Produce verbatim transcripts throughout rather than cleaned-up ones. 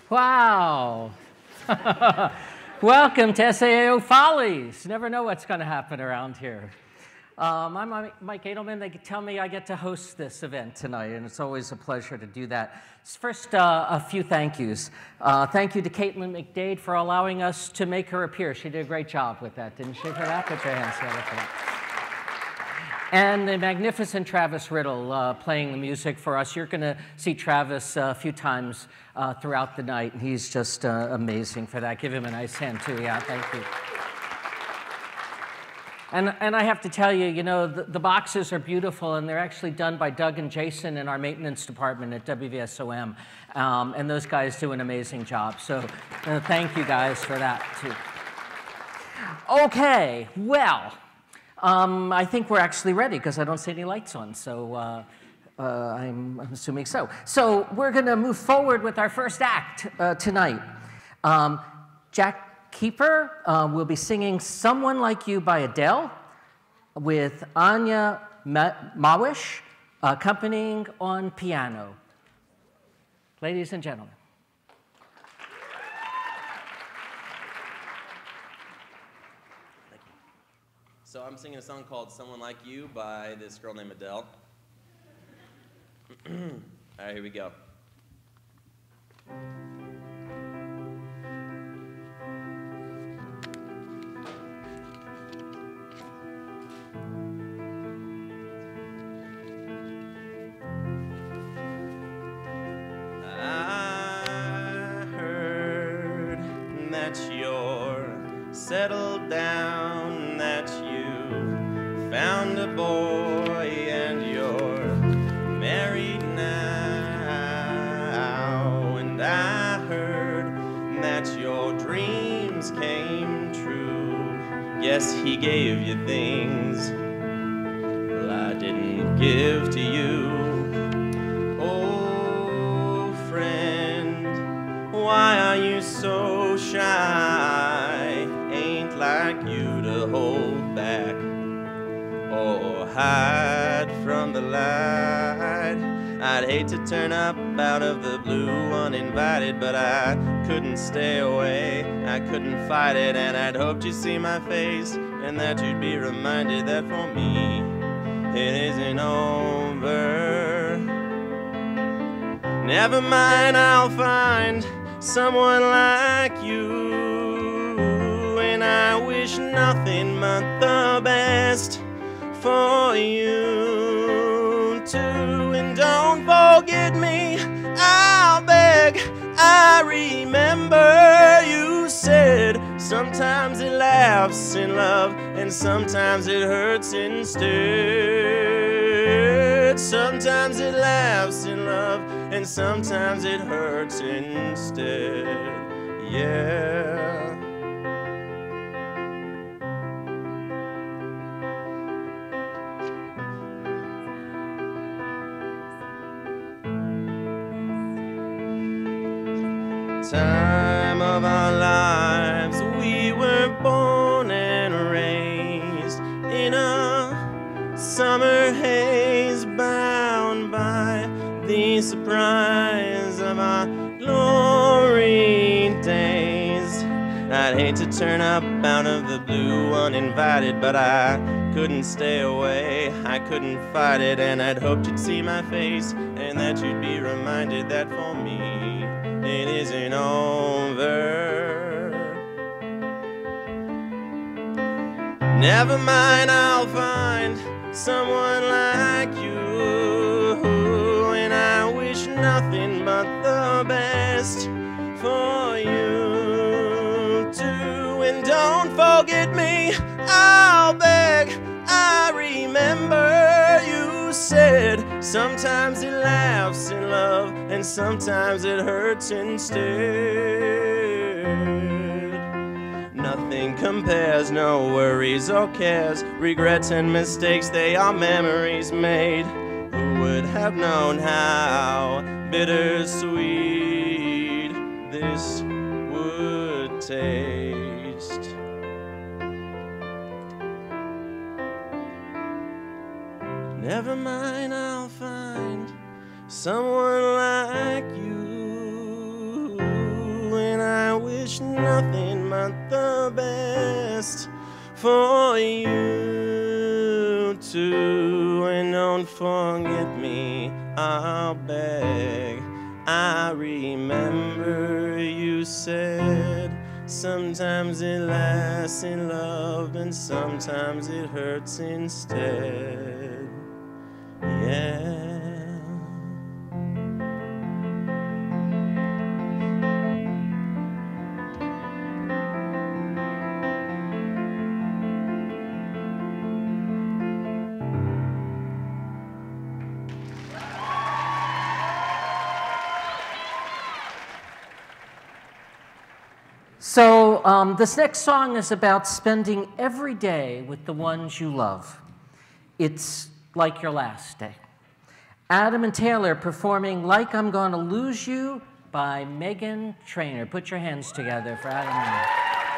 Wow. Welcome to S A A O Follies. Never know what's going to happen around here. Um, I'm Mike Edelman. They tell me I get to host this event tonight, and it's always a pleasure to do that. First, uh, a few thank yous. Uh, thank you to Caitlin McDade for allowing us to make her appear. She did a great job with that, didn't she, for that? Put your hands together for that. And the magnificent Travis Riddle uh, playing the music for us. You're going to see Travis uh, a few times uh, throughout the night, and he's just uh, amazing for that. Give him a nice hand, too. Yeah, thank you. And, and I have to tell you, you know, the, the boxes are beautiful, and they're actually done by Doug and Jason in our maintenance department at W V S O M. Um, and those guys do an amazing job. So uh, thank you guys for that, too. Okay, well. Um, I think we're actually ready because I don't see any lights on, so uh, uh, I'm, I'm assuming so. So we're going to move forward with our first act uh, tonight. Um, Jack Keeper uh, will be singing Someone Like You by Adele with Anya Mawish accompanying on piano. Ladies and gentlemen. So I'm singing a song called Someone Like You by this girl named Adele. All right, here we go. I heard that you're settled down, that you found a boy and you're married now. And I heard that your dreams came true. Yes, he gave you things well, I didn't give to you. Oh, friend, why are you so shy? Ain't like you to hold back or hide from the light. I'd hate to turn up out of the blue uninvited, but I couldn't stay away, I couldn't fight it, and I'd hoped you'd see my face and that you'd be reminded that for me it isn't over. Never mind, I'll find someone like you, and I wish nothing but the best for you too. And don't forget me, I'll beg. I remember you said sometimes it laughs in love and sometimes it hurts instead. Sometimes it laughs in love and sometimes it hurts instead. Yeah. Time of our lives, we were born and raised in a summer haze, bound by the surprise of our glory days. I'd hate to turn up out of the blue uninvited, but I couldn't stay away, I couldn't fight it, and I'd hoped you'd see my face and that you'd be reminded that for me it isn't over. Never mind, I'll find someone like you, and I wish nothing but the best for you too. And don't forget me, I'll beg. I remember you said sometimes it laughs in love and sometimes it hurts instead. Nothing compares, no worries or cares, regrets and mistakes, they are memories made. Who would have known how bittersweet this would taste? Never mind, I'll find someone like you, nothing but the best for you too. And don't forget me, I'll beg. I remember you said sometimes it lasts in love and sometimes it hurts instead. Yeah. So um, this next song is about spending every day with the ones you love. It's like your last day. Adam and Taylor performing Like I'm Gonna Lose You by Meghan Trainor. Put your hands together for Adam and me.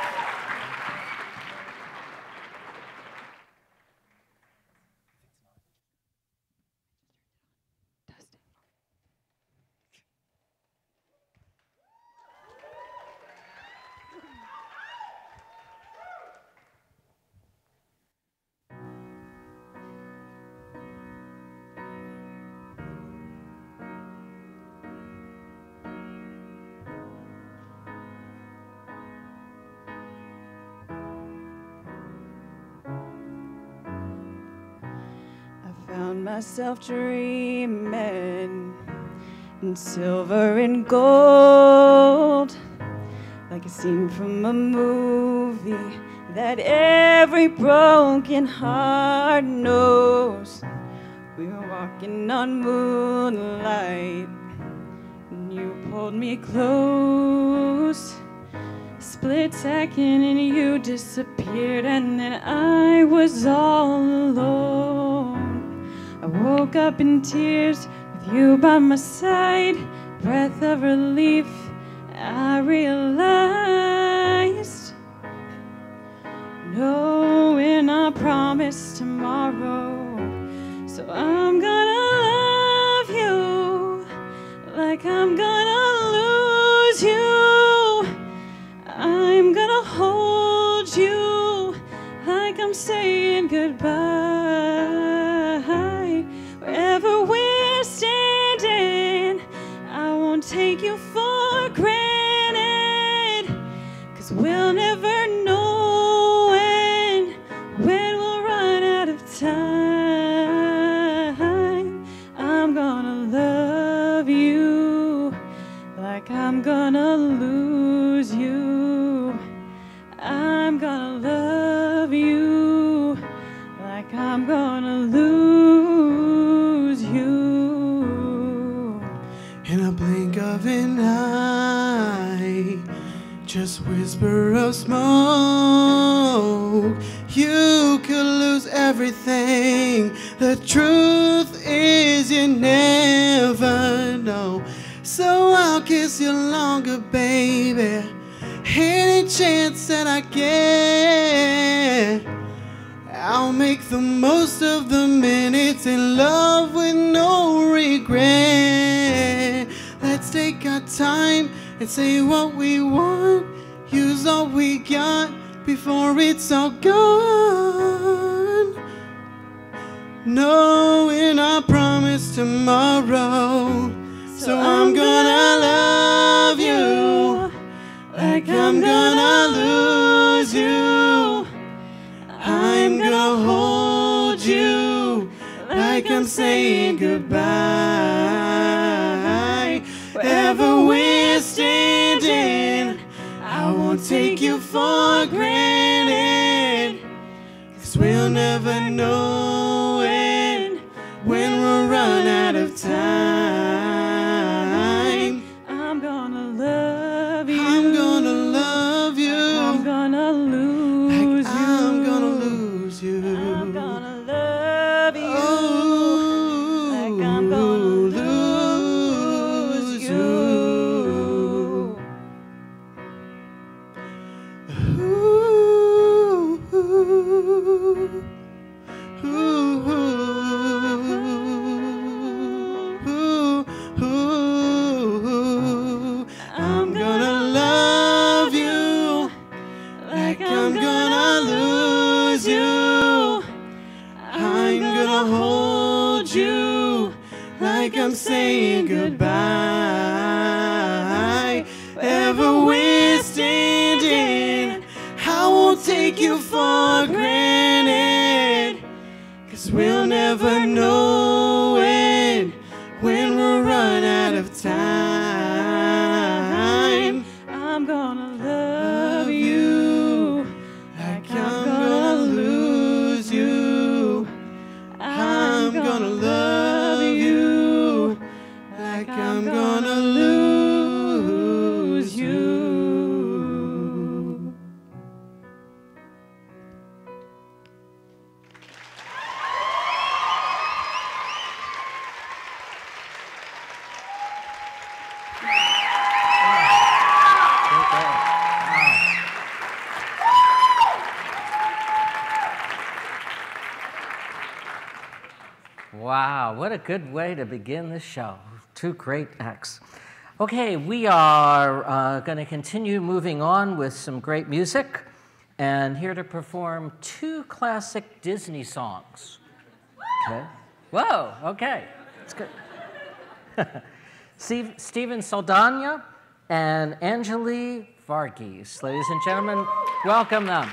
Found myself dreaming in silver and gold, like a scene from a movie that every broken heart knows. We were walking on moonlight and you pulled me close. Split second and you disappeared, and then I was all alone. I woke up in tears with you by my side, breath of relief. I realized, knowing I promised tomorrow. So I'm gonna love you like I'm gonna lose you. I'm gonna hold you like I'm saying goodbye. Wherever we're standing, I won't take you for granted, 'cause we'll never know when, when we'll run out of time. I'm gonna love you like I'm gonna lose you. I'm gonna love you like I'm gonna lose you. In a blink of an eye, just whisper of smoke, you could lose everything. The truth is you never know. So I'll kiss you longer, baby, any chance that I get. I'll make the most of the minutes in love with no regret. Let's take our time and say what we want, use all we got before it's all gone. Knowing I promise tomorrow. So I'm gonna love you like I'm gonna lose you. I'm gonna hold you like I'm saying goodbye. Wherever we're standing, I won't take you for granted, 'cause we'll never know when, when we'll run out of time. I'm gonna love you. I'm gonna love you. I'm gonna lose like you. I'm gonna lose you. I'm gonna love you. Oh, like I'm gonna lose you. Ooh, ooh, ooh, ooh. like I'm gonna lose you. I'm gonna hold you like I'm saying goodbye. Ever we're standing, I won't take you for granted, 'cause we'll never know when, when we'll run out of time. I'm gonna love you Like I'm gonna lose you. I'm gonna love you like I'm gonna lose you. Wow, what a good way to begin the show. Two great acts. Okay, we are uh, going to continue moving on with some great music, and here to perform two classic Disney songs. Okay. Whoa, okay. That's good. Steve, Steven Saldana and Angeli Varghese. Ladies and gentlemen, welcome them.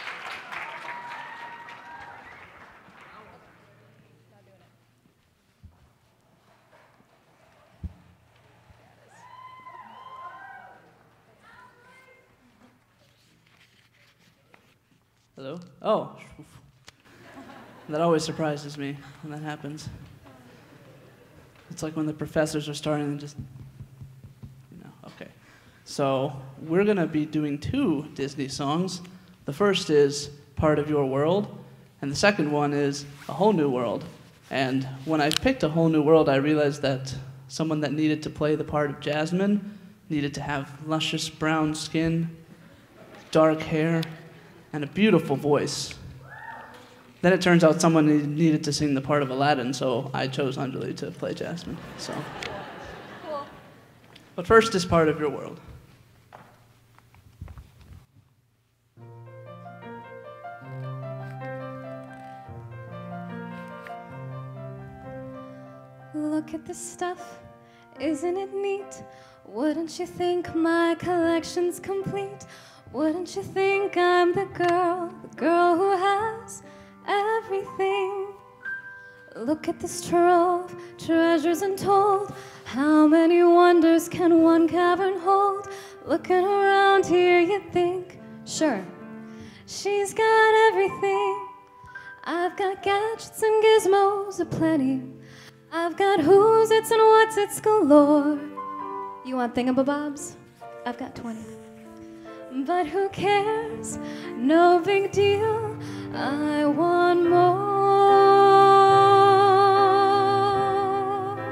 Hello? Oh. That always surprises me when that happens. It's like when the professors are starting and just, you know, okay. So we're gonna be doing two Disney songs. The first is Part of Your World, and the second one is A Whole New World. And when I picked A Whole New World, I realized that someone that needed to play the part of Jasmine needed to have luscious brown skin, dark hair, and a beautiful voice. Then it turns out someone needed to sing the part of Aladdin, so I chose Anjali to play Jasmine. So, Cool. but first is Part of Your World. Look at this stuff, isn't it neat? Wouldn't you think my collection's complete? Wouldn't you think I'm the girl, the girl who has everything? Look at this trove, treasures untold. How many wonders can one cavern hold? Looking around here, you think, sure, she's got everything. I've got gadgets and gizmos aplenty. I've got who's its and what's its galore. You want thingamabobs? I've got twenty. But who cares? No big deal. I want more.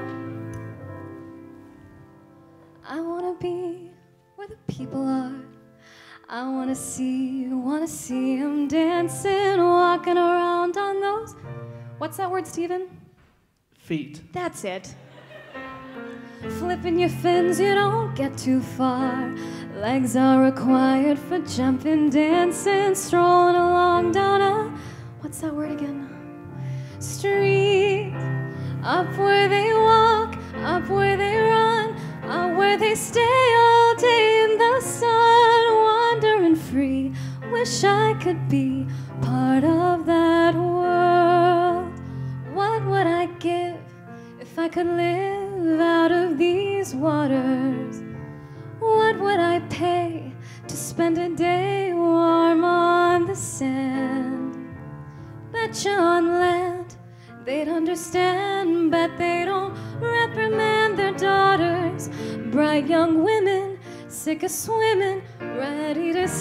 I want to be where the people are. I want to see, want to see them dancing, walking around on those. What's that word, Steven? Feet. That's it. Flipping your fins, you don't get too far. Legs are required for jumping, dancing, strolling along down a, what's that word again? Street. Up where they walk, up where they run, up where they stay all day in the sun, wandering free. Wish I could be part of that world. What would I give if I could live out of these waters? What would I pay to spend a day warm on the sand? Betcha on land they'd understand, bet they don't reprimand their daughters. Bright young women, sick of swimming, ready to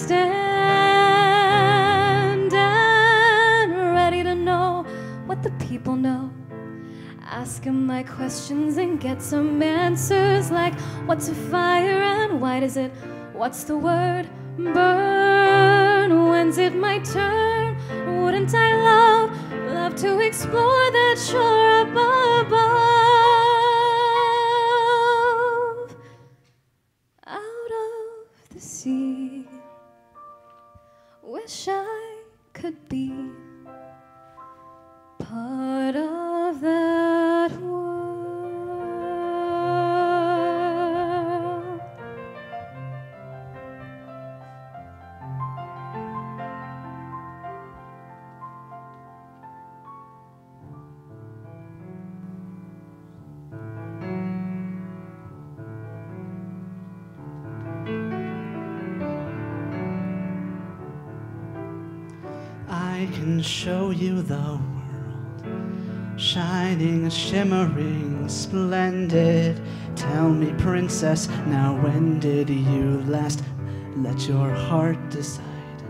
stand and ready to know what the people know. Ask 'em my questions and get some answers, like what's a fire and why does it, what's the word, burn? When's it my turn? Wouldn't I love, love to explore that shore up above, out of the sea? wish I could be part of that world. I can show you the world, shining, shimmering, splendid. Tell me, princess, now when did you last let your heart decide?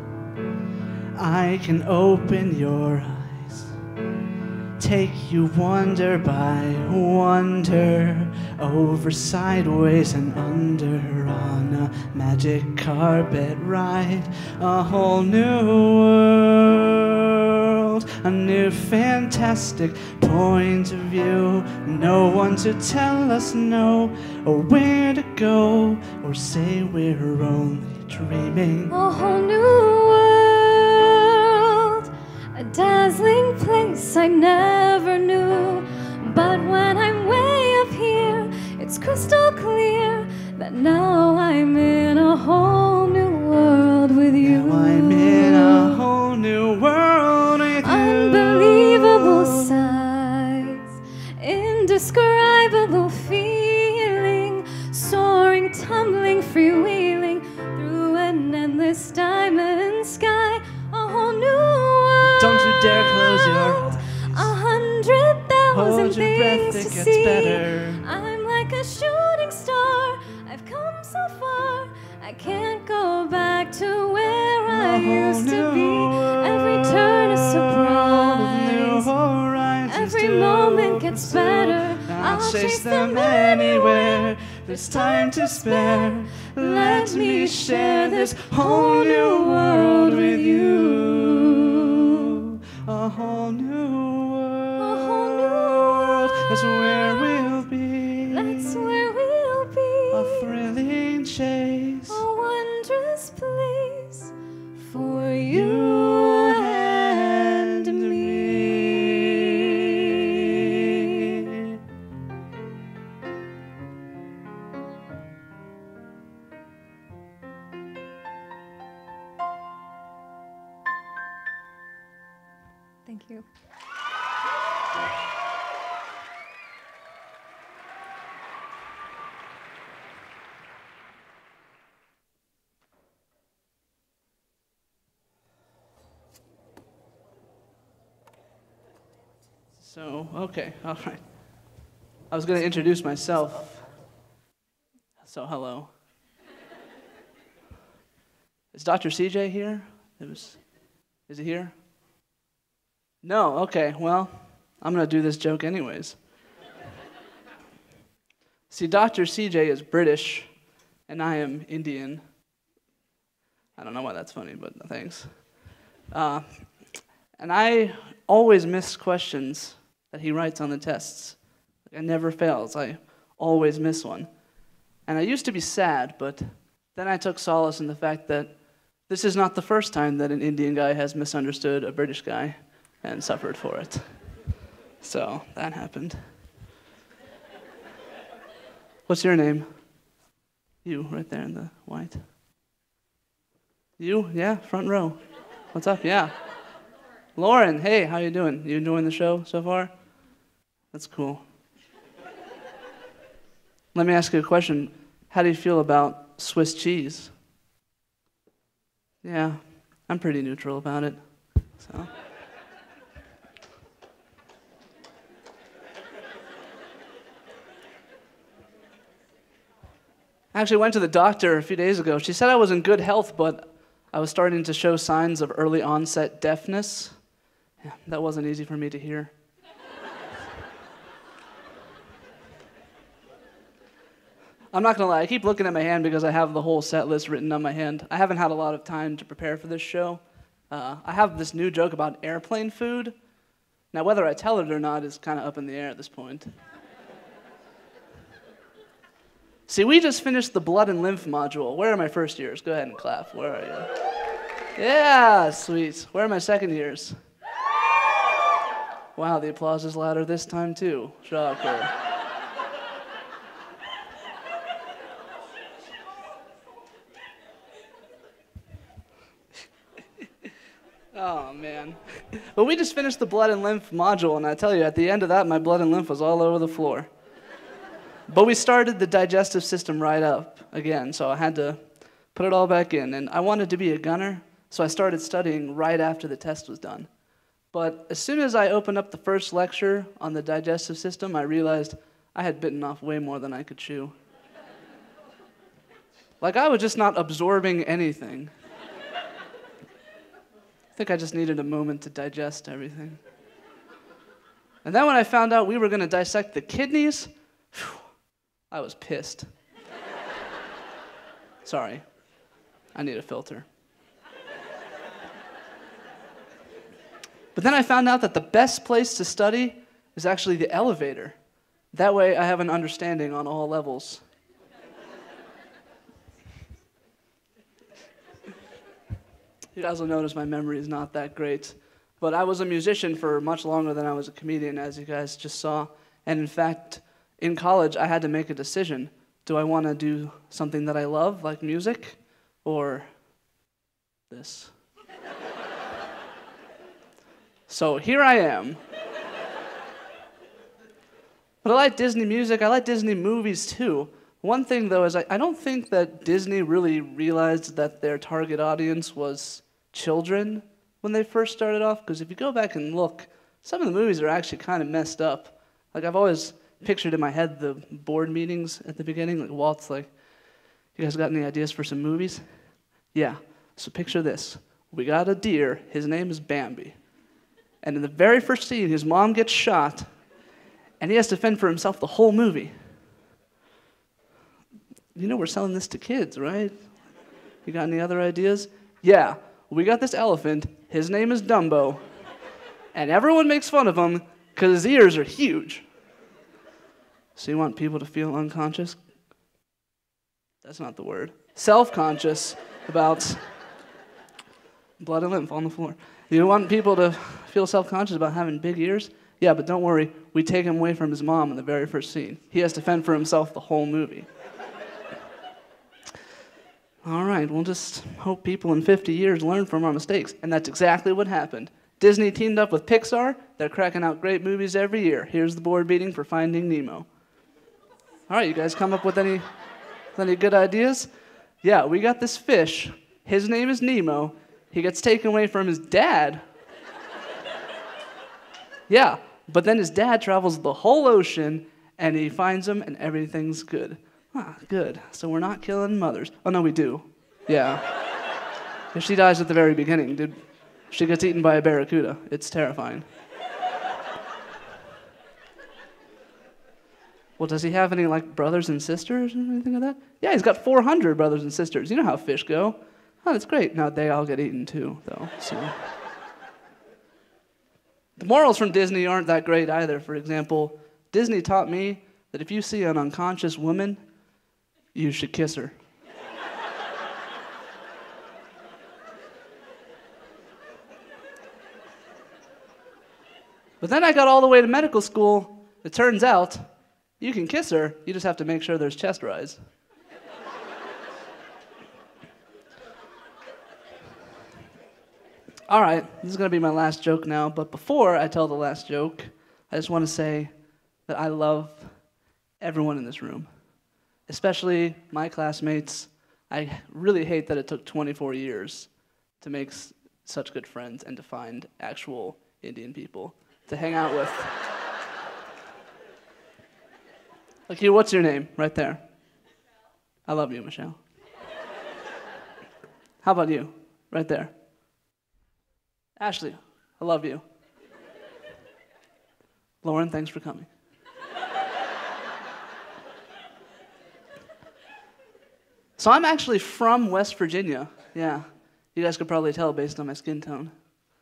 I can open your eyes, take you wonder by wonder, over, sideways, and under on a magic carpet ride. A whole new world, a new fantastic point of view. No one to tell us no, or where to go, or say we're only dreaming. A whole new world, a dazzling place I never knew. But when I'm way up here, it's crystal clear that now I'm in a whole new world with you. Now I'm in a whole new world with you. Unbelievable sights, indescribable feeling, soaring, tumbling, freewheeling through an endless diamond sky. A whole new world. Don't you dare close your eyes. A hundred thousand Hold your breath, things it to gets see. better. I'm like a shooting star. I've come so far. I can't go back to where I A whole used to new be. Every turn a world with new surprise. horizons Every to moment gets pursue. better. I'll chase them anywhere. There's time to spare. Let me share this whole new world with you. A whole new world. A whole new world. That's where we'll be. That's where we'll be. A thrilling chase. A wondrous place for you and me. Thank you. So, okay, all right. I was going to introduce myself. So, hello. Is Doctor C J here? It was, is he here? No, okay, well, I'm going to do this joke anyways. See, Doctor C J is British, and I am Indian. I don't know why that's funny, but thanks. Uh, and I always miss questions that he writes on the tests. It never fails. I always miss one. And I used to be sad, but then I took solace in the fact that this is not the first time that an Indian guy has misunderstood a British guy and suffered for it. So that happened. What's your name? You, right there in the white. You? Yeah, front row. What's up? Yeah. Lauren, hey, how you doing? You enjoying the show so far? That's cool. Let me ask you a question. How do you feel about Swiss cheese? Yeah, I'm pretty neutral about it. So. I actually went to the doctor a few days ago. She said I was in good health, but I was starting to show signs of early onset deafness. Yeah, that wasn't easy for me to hear. I'm not gonna lie, I keep looking at my hand because I have the whole set list written on my hand. I haven't had a lot of time to prepare for this show. Uh, I have this new joke about airplane food. Now, whether I tell it or not is kind of up in the air at this point. See, we just finished the blood and lymph module. Where are my first years? Go ahead and clap. Where are you? Yeah, sweet. Where are my second years? Wow, the applause is louder this time too. Shocker. Oh, man. Well, we just finished the blood and lymph module, and I tell you, at the end of that, my blood and lymph was all over the floor. But we started the digestive system right up again, so I had to put it all back in. And I wanted to be a gunner, so I started studying right after the test was done. But as soon as I opened up the first lecture on the digestive system, I realized I had bitten off way more than I could chew. Like, I was just not absorbing anything. I think I just needed a moment to digest everything. And then when I found out we were going to dissect the kidneys, whew, I was pissed. Sorry, I need a filter. But then I found out that the best place to study is actually the elevator. That way I have an understanding on all levels. You guys will notice my memory is not that great. But I was a musician for much longer than I was a comedian, as you guys just saw. And in fact, in college, I had to make a decision. Do I want to do something that I love, like music, or this? So here I am. But I like Disney music. I like Disney movies, too. One thing, though, is I, I don't think that Disney really realized that their target audience was children when they first started off, because if you go back and look, some of the movies are actually kind of messed up. Like, I've always pictured in my head the board meetings at the beginning, like Walt's like, you guys got any ideas for some movies? Yeah, so picture this. We got a deer, his name is Bambi. And in the very first scene, his mom gets shot, and he has to fend for himself the whole movie. You know we're selling this to kids, right? You got any other ideas? Yeah, we got this elephant, his name is Dumbo, and everyone makes fun of him because his ears are huge. So you want people to feel unconscious? That's not the word. Self-conscious about blood and lymph on the floor. You want people to feel self-conscious about having big ears? Yeah, but don't worry, we take him away from his mom in the very first scene. He has to fend for himself the whole movie. All right, we'll just hope people in fifty years learn from our mistakes. And that's exactly what happened. Disney teamed up with Pixar. They're cracking out great movies every year. Here's the board meeting for Finding Nemo. All right, you guys come up with any, with any good ideas? Yeah, we got this fish. His name is Nemo. He gets taken away from his dad. Yeah, but then his dad travels the whole ocean, and he finds him, and everything's good. Ah, good. So we're not killing mothers. Oh, no, we do. Yeah. If she dies at the very beginning, dude, she gets eaten by a barracuda. It's terrifying. Well, does he have any, like, brothers and sisters or anything like that? Yeah, he's got four hundred brothers and sisters. You know how fish go. Oh, that's great. Now, they all get eaten, too, though, so. The morals from Disney aren't that great either. For example, Disney taught me that if you see an unconscious woman, you should kiss her. But then I got all the way to medical school. It turns out you can kiss her, you just have to make sure there's chest rise. All right, this is going to be my last joke now, but before I tell the last joke, I just want to say that I love everyone in this room, especially my classmates. I really hate that it took twenty-four years to make s- such good friends and to find actual Indian people to hang out with. Like you, what's your name? Right there. I love you, Michelle. How about you? Right there. Ashley, I love you. Lauren, thanks for coming. So I'm actually from West Virginia. Yeah, you guys could probably tell based on my skin tone.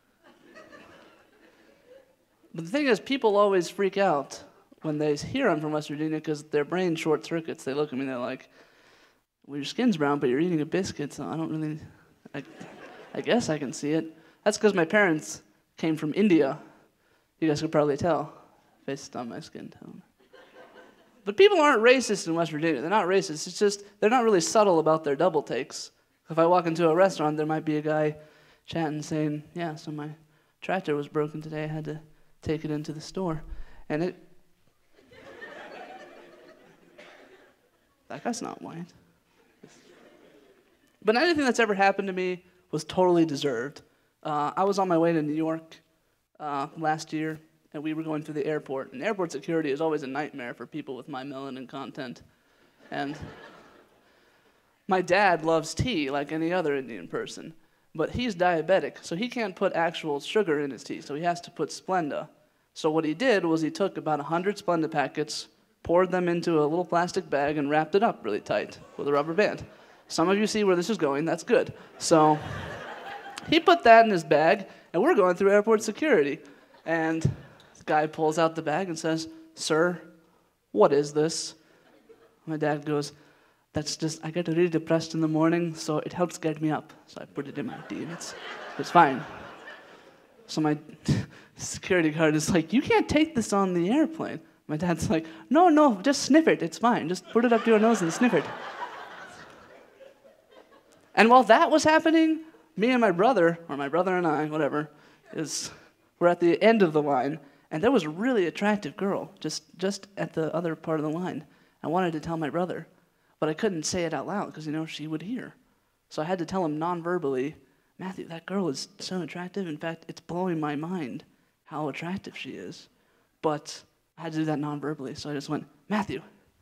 But the thing is, people always freak out when they hear I'm from West Virginia because their brain short circuits. They look at me and they're like, well, your skin's brown, but you're eating a biscuit, so I don't really... I, I guess I can see it. That's because my parents came from India. You guys could probably tell, based on my skin tone. But people aren't racist in West Virginia. They're not racist. It's just they're not really subtle about their double takes. If I walk into a restaurant, there might be a guy chatting saying, yeah, so my tractor was broken today. I had to take it into the store. And it... that guy's not white. But anything that's ever happened to me was totally deserved. Uh, I was on my way to New York uh, last year, and we were going through the airport. And airport security is always a nightmare for people with my melanin content. And my dad loves tea like any other Indian person, but he's diabetic, so he can't put actual sugar in his tea, so he has to put Splenda. So what he did was he took about one hundred Splenda packets, poured them into a little plastic bag, and wrapped it up really tight with a rubber band. Some of you see where this is going. That's good. So he put that in his bag, and we're going through airport security. And the guy pulls out the bag and says, "Sir, what is this?" My dad goes, "That's just, I get really depressed in the morning, so it helps get me up." So I put it in my tea, and it's, it's fine. So my security guard is like, "You can't take this on the airplane." My dad's like, "No, no, just sniff it. It's fine. Just put it up to your nose and sniff it." And while that was happening, me and my brother, or my brother and I, whatever, is we're at the end of the line, and there was a really attractive girl just, just at the other part of the line. I wanted to tell my brother, but I couldn't say it out loud because, you know, she would hear. So I had to tell him non-verbally, "Matthew, that girl is so attractive. In fact, it's blowing my mind how attractive she is." But I had to do that non-verbally, so I just went, "Matthew."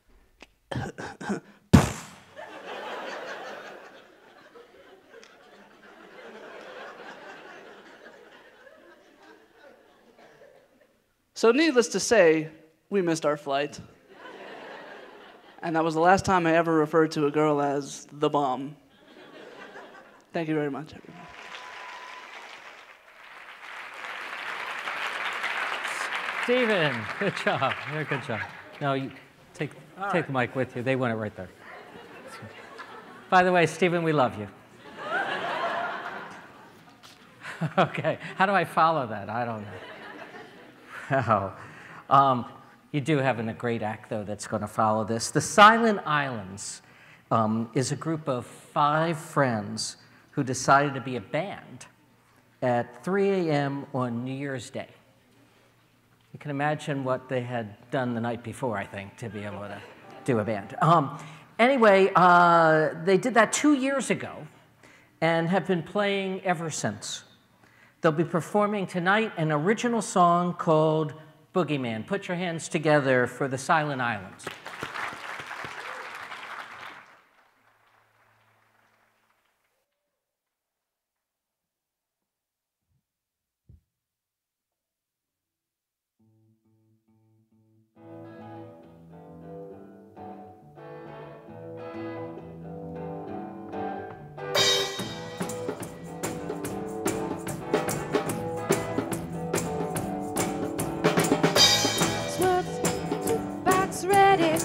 So needless to say, we missed our flight. And that was the last time I ever referred to a girl as the bomb. Thank you very much, everybody. Stephen, good job. Very good job. No, you take, take right. the mic with you. They want it right there. By the way, Stephen, we love you. Okay, how do I follow that? I don't know. Oh. Um, you do have a great act, though, that's going to follow this. The Silent Islands um, is a group of five friends who decided to be a band at three A M on New Year's Day. You can imagine what they had done the night before, I think, to be able to do a band. Um, anyway, uh, they did that two years ago and have been playing ever since. They'll be performing tonight an original song called Boogeyman. Put your hands together for the Silent Islands. Ready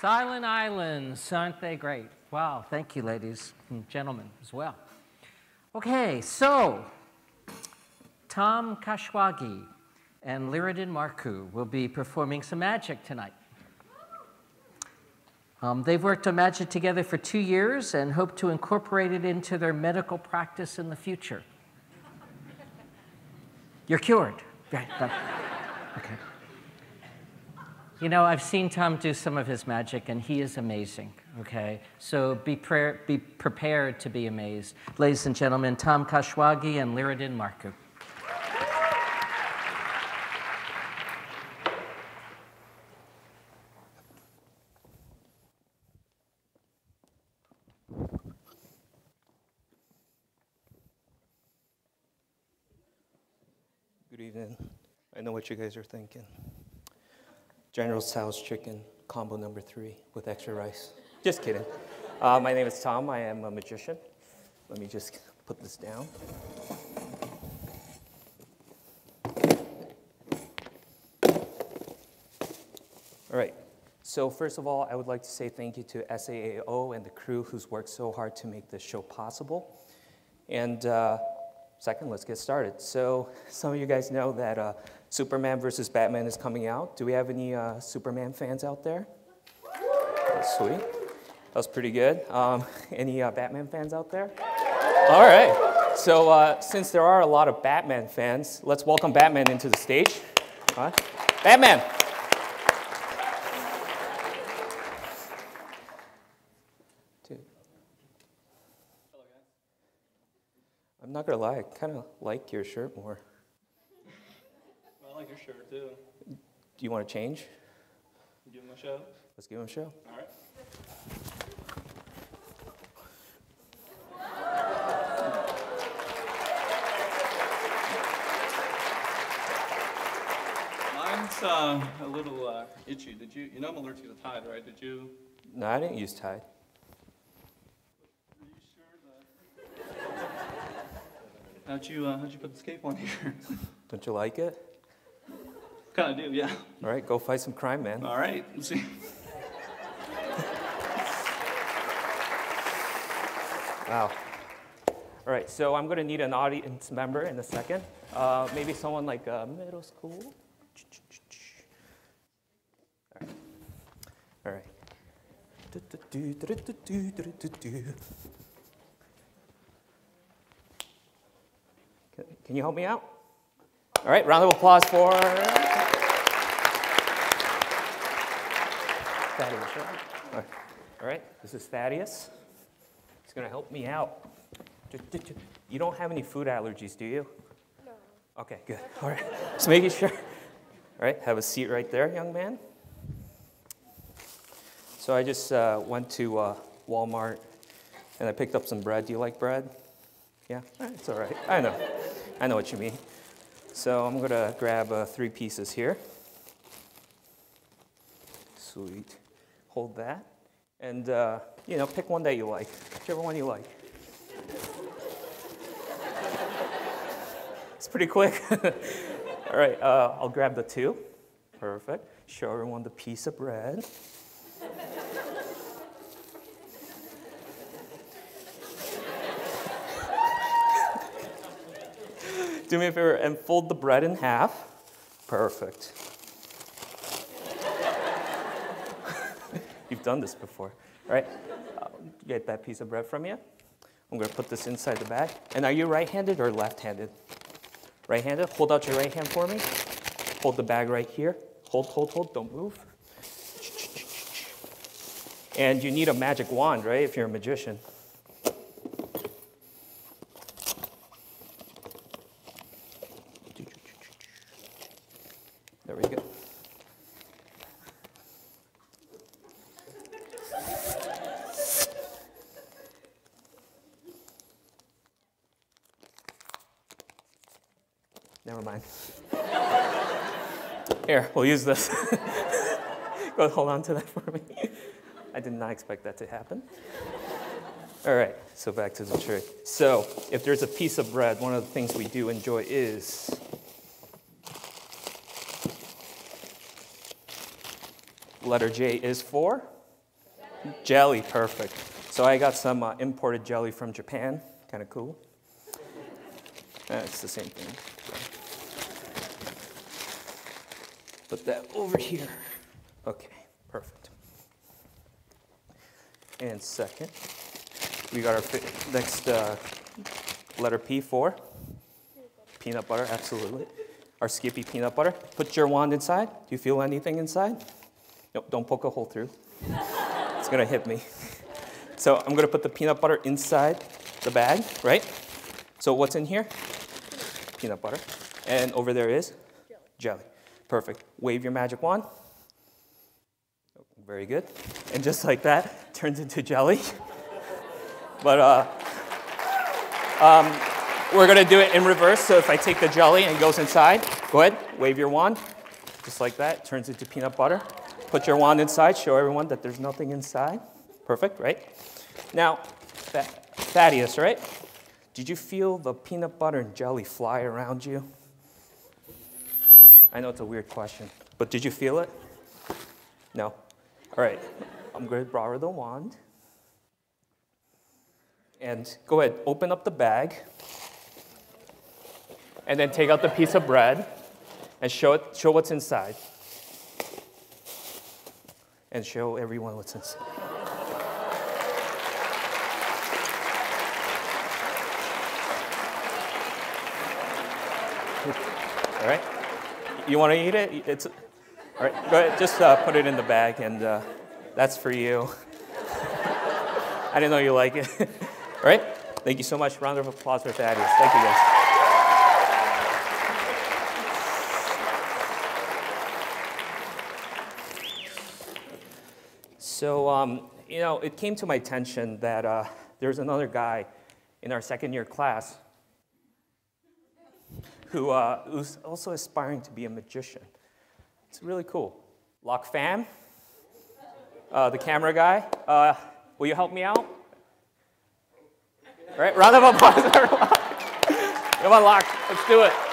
Silent Islands, aren't they great? Wow, thank you, ladies and gentlemen, as well. Okay, so Tom Kashwagi and Liridin Marku will be performing some magic tonight. Um, they've worked on magic together for two years and hope to incorporate it into their medical practice in the future. You're cured. Right. Okay. You know, I've seen Tom do some of his magic, and he is amazing, okay? So be, pre be prepared to be amazed. Ladies and gentlemen, Tom Kashwagi and Liridin Marku. Good evening. I know what you guys are thinking. General Tso's chicken, combo number three with extra rice. Just kidding. Uh, my name is Tom. I am a magician. Let me just put this down. All right. So first of all, I would like to say thank you to S A A O and the crew who's worked so hard to make this show possible. And uh, second, let's get started. So some of you guys know that uh, Superman versus Batman is coming out. Do we have any uh, Superman fans out there? That's sweet. That was pretty good. Um, any uh, Batman fans out there? All right. So uh, since there are a lot of Batman fans, let's welcome Batman into the stage. Huh? Batman! Dude. Hello, guys. I'm not gonna lie, I kind of like your shirt more. I like your shirt too. Do you want to change? Give him a show. Let's give him a show. All right. Mine's uh, a little uh, itchy. Did you? You know I'm allergic to Tide, right? Did you? No, I didn't use Tide. Are you sure that? How'd you uh, How'd you put this cape on here? Don't you like it? Kind of do, yeah. All right, go fight some crime, man. All right. Let's see. Wow. All right, so I'm going to need an audience member in a second. Uh, maybe someone like uh, middle school. All right. All right. Can, can you help me out? All right, round of applause for Thaddeus. All right. All right, this is Thaddeus. He's going to help me out. You don't have any food allergies, do you? No. Okay, good. All right, just making sure. All right, have a seat right there, young man. So I just uh, went to uh, Walmart, and I picked up some bread. Do you like bread? Yeah? All right, it's all right. I know. I know what you mean. So I'm going to grab uh, three pieces here. Sweet. Hold that. And, uh, you know, pick one that you like, whichever one you like. It's pretty quick. All right, uh, I'll grab the two. Perfect. Show everyone the piece of bread. Do me a favor and fold the bread in half. Perfect. You've done this before. All right, I'll get that piece of bread from you. I'm going to put this inside the bag. And are you right-handed or left-handed? Right-handed? Hold out your right hand for me. Hold the bag right here. Hold, hold, hold. Don't move. And you need a magic wand, right, if you're a magician. There we go. Never mind. Here, we'll use this. Go hold on to that for me. I did not expect that to happen. All right, so back to the trick. So if there's a piece of bread, one of the things we do enjoy is letter J is for Jelly, perfect. So I got some uh, imported jelly from Japan, kind of cool. Uh, it's the same thing. Put that over here. Okay, perfect. And second, we got our fi- next uh, letter P for peanut butter, absolutely. Our Skippy peanut butter. Put your wand inside. Do you feel anything inside? Nope, don't poke a hole through. It's gonna hit me. So I'm gonna put the peanut butter inside the bag, right? So what's in here? Peanut butter. And over there is? Jelly. Jelly. Perfect. Wave your magic wand. Very good. And just like that, turns into jelly. But uh, um, we're gonna do it in reverse. So if I take the jelly and it goes inside, go ahead, wave your wand. Just like that, turns into peanut butter. Put your wand inside, show everyone that there's nothing inside. Perfect, right? Now, Thaddeus, right? Did you feel the peanut butter and jelly fly around you? I know it's a weird question, but did you feel it? No? All right, I'm going to borrow the wand. And go ahead, open up the bag. And then take out the piece of bread and show it, show what's inside. And show everyone what's inside. All right, you want to eat it? It's all right. Go ahead, just uh, put it in the bag, and uh, that's for you. I didn't know you like it. All right, thank you so much. Round of applause for Thaddeus. Thank you, guys. So, um, you know, it came to my attention that uh, there's another guy in our second year class who uh, who's also aspiring to be a magician. It's really cool. Lock Fam, uh, the camera guy, uh, will you help me out? All right, round of applause, everyone. Come on, Lock, let's do it.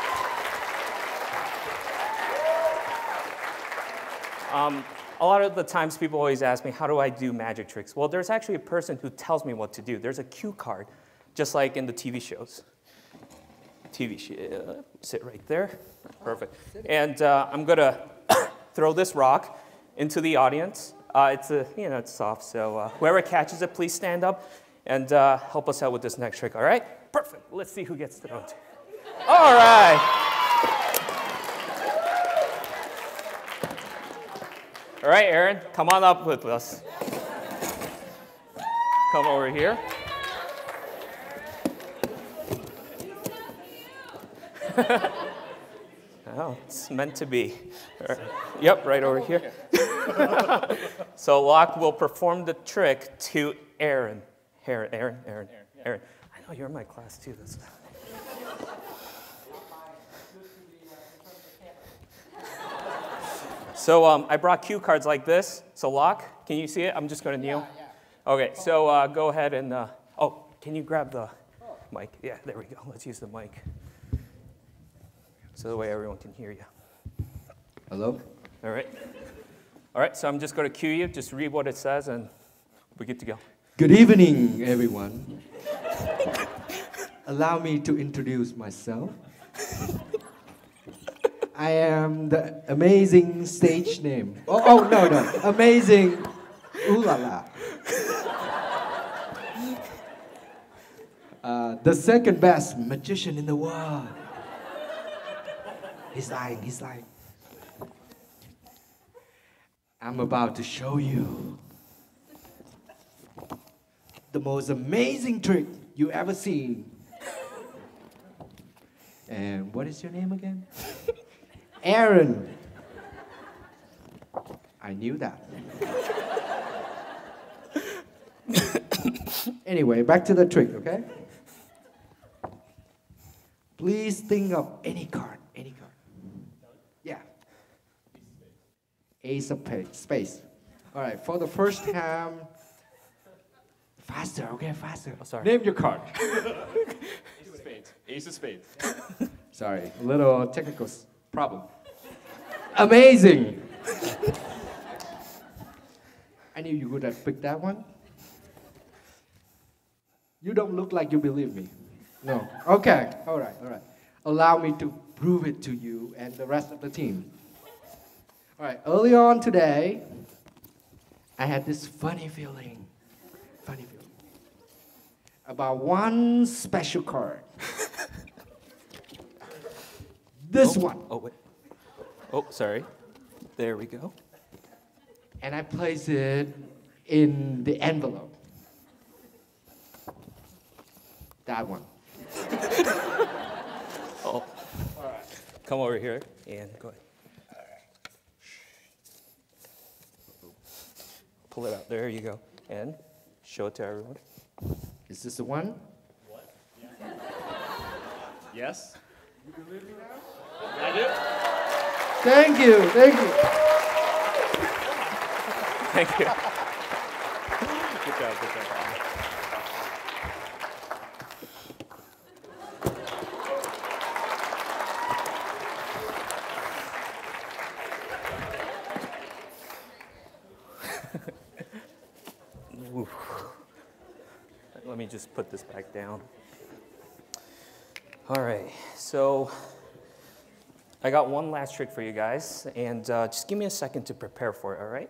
Um, a lot of the times people always ask me, how do I do magic tricks? Well, there's actually a person who tells me what to do. There's a cue card, just like in the T V shows. T V show, uh, sit right there, perfect. And uh, I'm gonna throw this rock into the audience. Uh, it's a, you know, it's soft, so uh, whoever catches it, please stand up and uh, help us out with this next trick, all right? Perfect, let's see who gets thrown to. All right. All right, Aaron, come on up with us. Come over here. Oh, it's meant to be. Right. Yep, right over here. So Locke will perform the trick to Aaron. Aaron, Aaron, Aaron, Aaron. I know you're in my class too. That's... So um, I brought cue cards like this. So Locke, can you see it? I'm just going to kneel. Okay, so uh, go ahead and, uh, oh, can you grab the mic? Yeah, there we go. Let's use the mic. So the way everyone can hear you. Hello? All right. All right, so I'm just going to cue you. Just read what it says, and we're good to go. Good evening, everyone. Allow me to introduce myself. I am the amazing stage name. Oh, oh no, no. Amazing Ooh La La. Uh, the second best magician in the world. He's lying, he's lying. I'm about to show you the most amazing trick you ever seen. And what is your name again? Aaron. I knew that. Anyway, back to the trick, okay? Please think of any card, any card. Yeah. Ace of space. All right, for the first time, faster, okay, faster. Oh, sorry. Name your card. Ace of spades. Ace of spades. Sorry, a little technical problem. Amazing. I need knew you would have picked that one. You don't look like you believe me. No. Okay. All right. All right. Allow me to prove it to you and the rest of the team. All right. Early on today, I had this funny feeling. Funny feeling. About one special card. This oh, one. Oh, wait. Oh, sorry. There we go. And I place it in the envelope. That one. Oh. All right. Come over here and go ahead. Pull it out. There you go. And show it to everyone. Is this the one? What? Yeah. Yes. You believe me now? I do. Thank you. Thank you. Thank you. Good job. Good job. Let me just put this back down. All right, so I got one last trick for you guys, and uh, just give me a second to prepare for it, all right?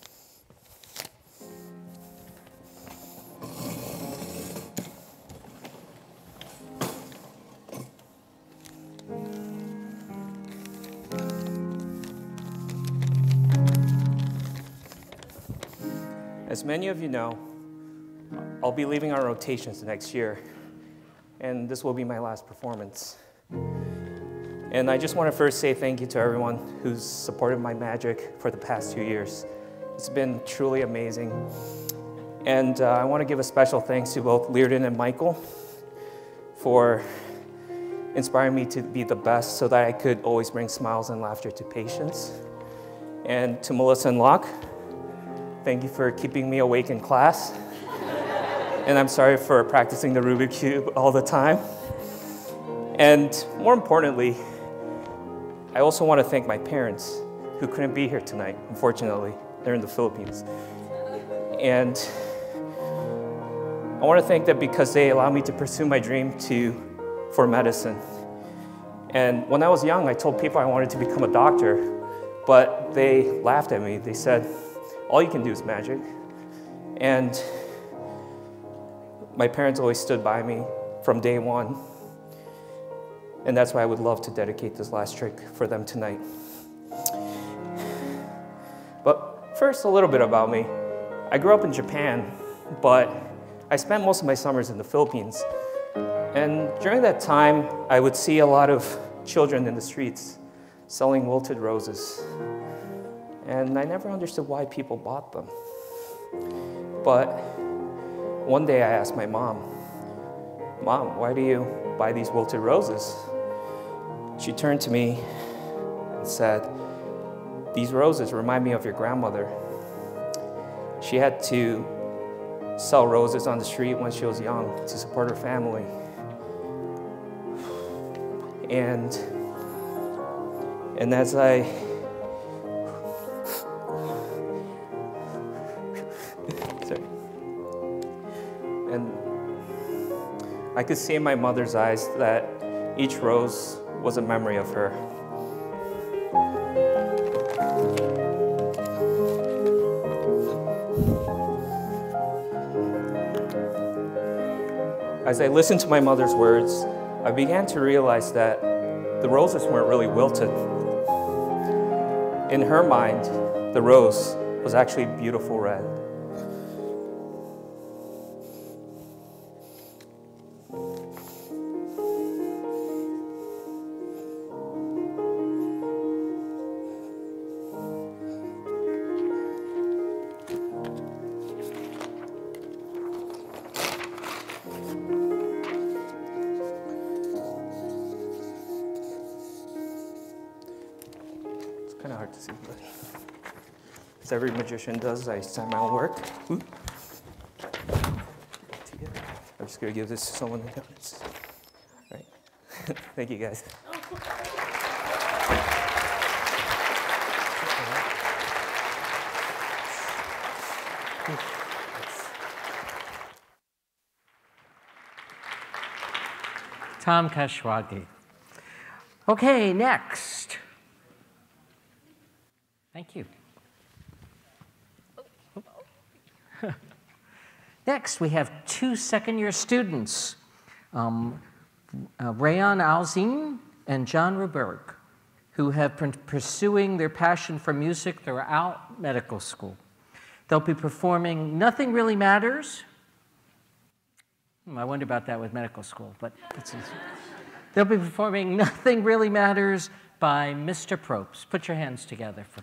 As many of you know, I'll be leaving on rotations next year, and this will be my last performance. And I just want to first say thank you to everyone who's supported my magic for the past two years. It's been truly amazing. And uh, I want to give a special thanks to both Leardon and Michael for inspiring me to be the best so that I could always bring smiles and laughter to patients. And to Melissa and Locke, thank you for keeping me awake in class. And I'm sorry for practicing the Rubik's Cube all the time. And more importantly, I also want to thank my parents who couldn't be here tonight, unfortunately. They're in the Philippines. And I want to thank them because they allowed me to pursue my dream to, for medicine. And when I was young, I told people I wanted to become a doctor, but they laughed at me. They said, all you can do is magic. And my parents always stood by me from day one. And that's why I would love to dedicate this last trick for them tonight. But first, a little bit about me. I grew up in Japan, but I spent most of my summers in the Philippines. And during that time, I would see a lot of children in the streets selling wilted roses. And I never understood why people bought them. But one day I asked my mom, Mom, why do you buy these wilted roses? She turned to me and said, these roses remind me of your grandmother. She had to sell roses on the street when she was young to support her family. And, and as I sorry. And I could see in my mother's eyes that each rose was a memory of her. As I listened to my mother's words, I began to realize that the roses weren't really wilted. In her mind, the rose was actually beautiful red. Kind of hard to see, but as every magician does, I sign my own work. Ooh. I'm just going to give this to someone who knows. All right. Thank you, guys. Tom Kashwagi. Okay, next. Thank you. Next, we have two second-year students, um, uh, Rayon Alzine and John Ruberg, who have been pursuing their passion for music throughout medical school. They'll be performing Nothing Really Matters. Hmm, I wonder about that with medical school, but it's easy. They'll be performing Nothing Really Matters by Mister Probst. Put your hands together for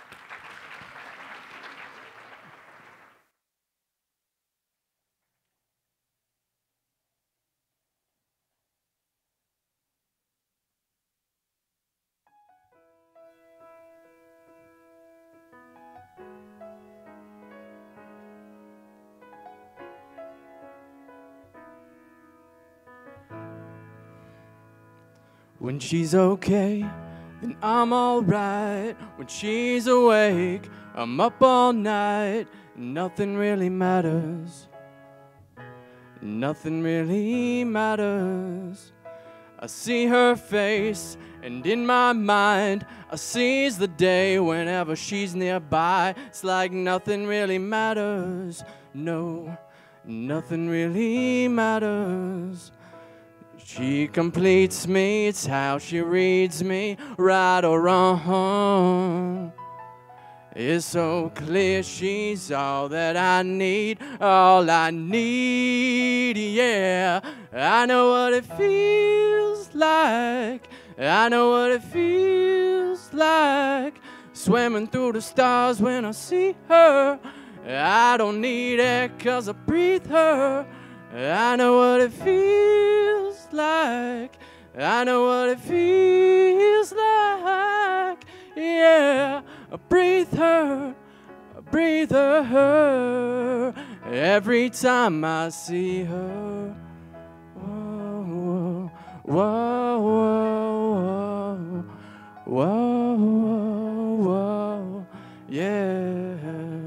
When she's okay, then I'm alright. When she's awake, I'm up all night. Nothing really matters. Nothing really matters. I see her face, and in my mind, I seize the day whenever she's nearby. It's like nothing really matters. No, nothing really matters. She completes me, it's how she reads me, right or wrong. It's so clear she's all that I need, all I need, yeah. I know what it feels like, I know what it feels like, swimming through the stars when I see her. I don't need air 'cause I breathe her. I know what it feels like, I know what it feels like, yeah. I breathe her, I breathe her, every time I see her. Whoa, whoa, whoa, whoa, whoa, whoa, yeah.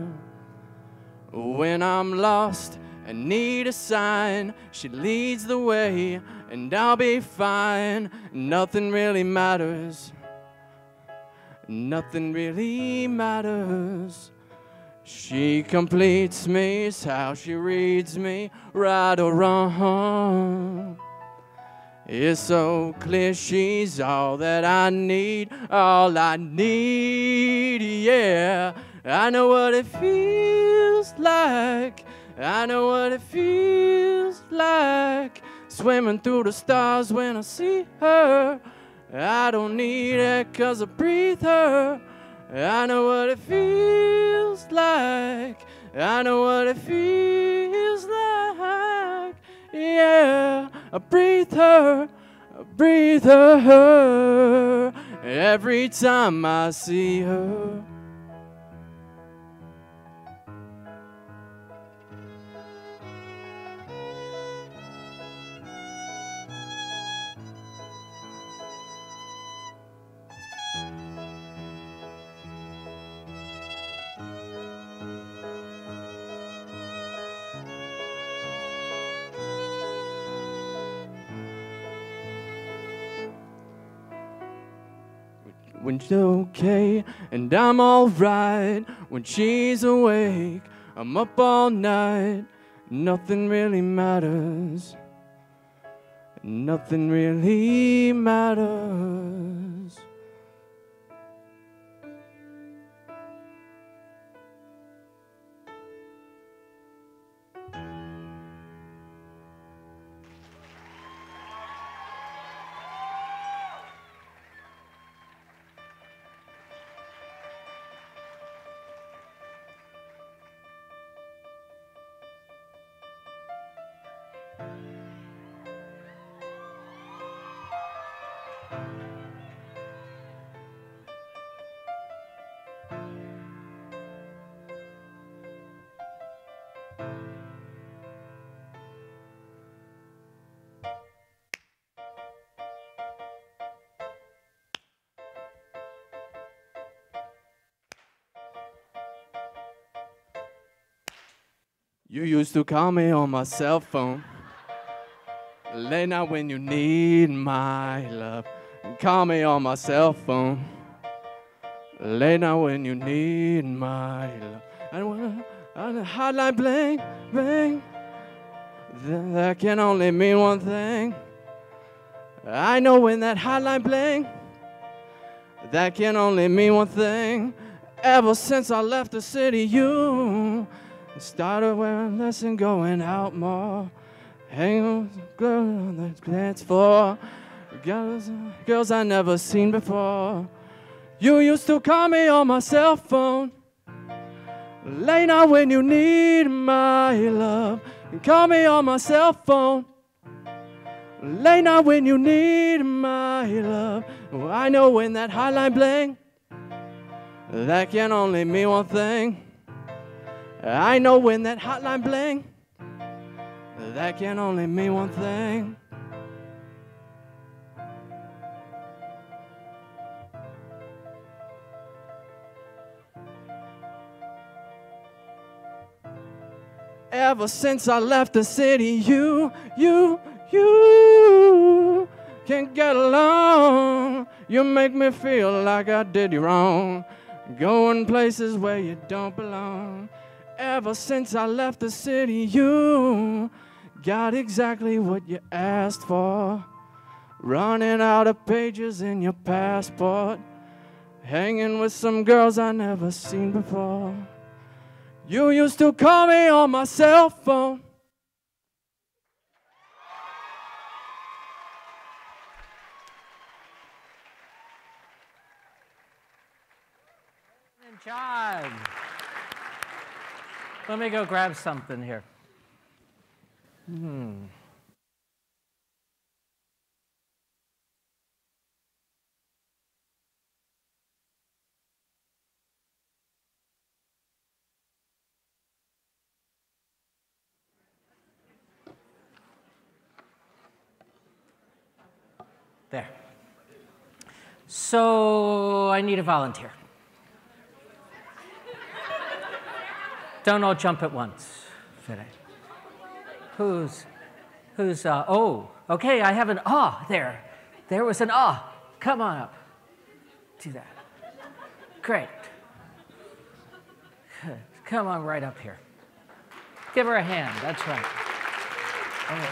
When I'm lost and need a sign, she leads the way, and I'll be fine. Nothing really matters. Nothing really matters. She completes me, it's how she reads me, right or wrong. It's so clear she's all that I need, all I need, yeah. I know what it feels like, I know what it feels like, swimming through the stars when I see her. I don't need air 'cause I breathe her. I know what it feels like, I know what it feels like, yeah. I breathe her, I breathe her, every time I see her. When she's okay and I'm alright, when she's awake, I'm up all night. Nothing really matters. Nothing really matters. You used to call me on my cell phone. Late night when you need my love. Call me on my cell phone. Late night when you need my love. And when the hotline bling, bling, then that can only mean one thing. I know when that hotline bling, that can only mean one thing. Ever since I left the city, you started wearing less and going out more. Hanging with girls on the dance floor. Girls, girls I never seen before. You used to call me on my cell phone. Late night when you need my love. Call me on my cell phone. Late night when you need my love. Oh, I know when that hotline bling, that can only mean one thing. I know when that hotline bling, that can only mean one thing. Ever since I left the city, you, you, you can't get along. You make me feel like I did you wrong. Going places where you don't belong. Ever since I left the city, you got exactly what you asked for. Running out of pages in your passport. Hanging with some girls I never seen before. You used to call me on my cell phone. John. Let me go grab something here. Hmm. There. So I need a volunteer. Don't all jump at once, Fede. Who's, who's, uh, oh, okay, I have an ah there. There was an ah. Come on up. Do that. Great. Good. Come on right up here. Give her a hand, that's right. Okay.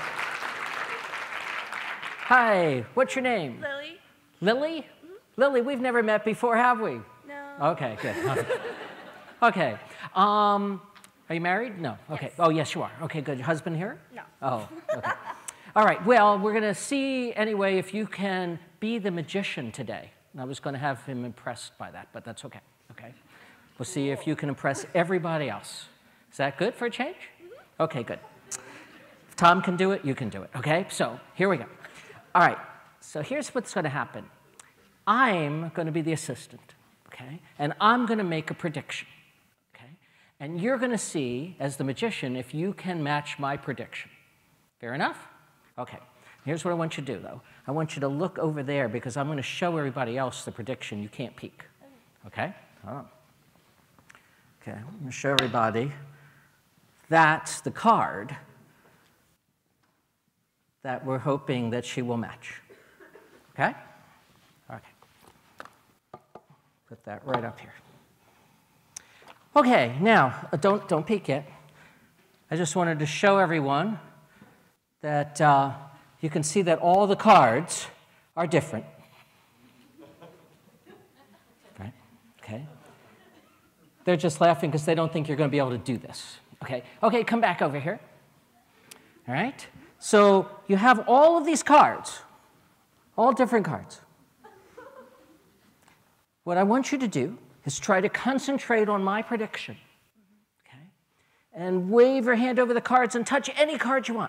Hi, what's your name? Lily. Lily? Mm-hmm. Lily, we've never met before, have we? No. Okay, good. Okay. Um, are you married? No. Okay. Yes. Oh, yes, you are. Okay, good. Your husband here? No. Oh, okay. All right. Well, we're going to see anyway if you can be the magician today. And I was going to have him impressed by that, but that's okay. Okay. We'll see if you can impress everybody else. Is that good for a change? Mm-hmm. Okay, good. If Tom can do it, you can do it. Okay. So here we go. All right. So here's what's going to happen. I'm going to be the assistant. Okay. And I'm going to make a prediction. And you're going to see, as the magician, if you can match my prediction. Fair enough? Okay. Here's what I want you to do, though. I want you to look over there, because I'm going to show everybody else the prediction. You can't peek. Okay? Oh. Okay. I'm going to show everybody that's the card that we're hoping that she will match. Okay? Okay. Put that right up here. Okay, now, uh, don't, don't peek yet. I just wanted to show everyone that uh, you can see that all the cards are different. Right? Okay. They're just laughing because they don't think you're going to be able to do this. Okay, okay, come back over here. All right? So you have all of these cards, all different cards. What I want you to do is try to concentrate on my prediction, okay? And wave your hand over the cards and touch any card you want.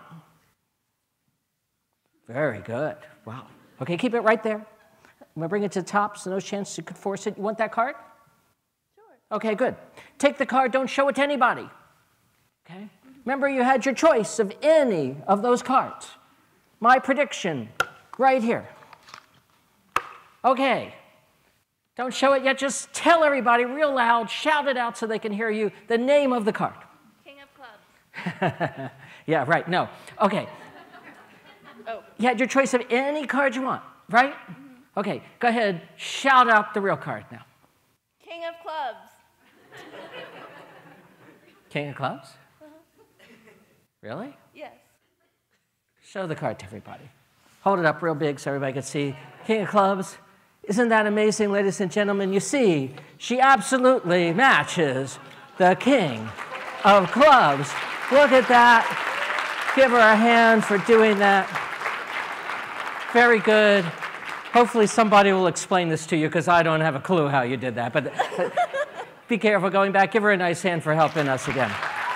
Very good. Wow. Okay, keep it right there. I'm going to bring it to the top, so no chance you could force it. You want that card? Sure. Okay, good. Take the card, don't show it to anybody. Okay? Remember, you had your choice of any of those cards. My prediction, right here. Okay. Don't show it yet, just tell everybody real loud, shout it out so they can hear you, the name of the card. King of clubs. Yeah, right, no. Okay. Oh. You had your choice of any card you want, right? Mm-hmm. Okay, go ahead, shout out the real card now. King of clubs. King of clubs? Uh-huh. Really? Yes. Show the card to everybody. Hold it up real big so everybody can see. King of clubs. Isn't that amazing, ladies and gentlemen? You see, she absolutely matches the king of clubs. Look at that. Give her a hand for doing that. Very good. Hopefully somebody will explain this to you because I don't have a clue how you did that. But, but be careful going back. Give her a nice hand for helping us again.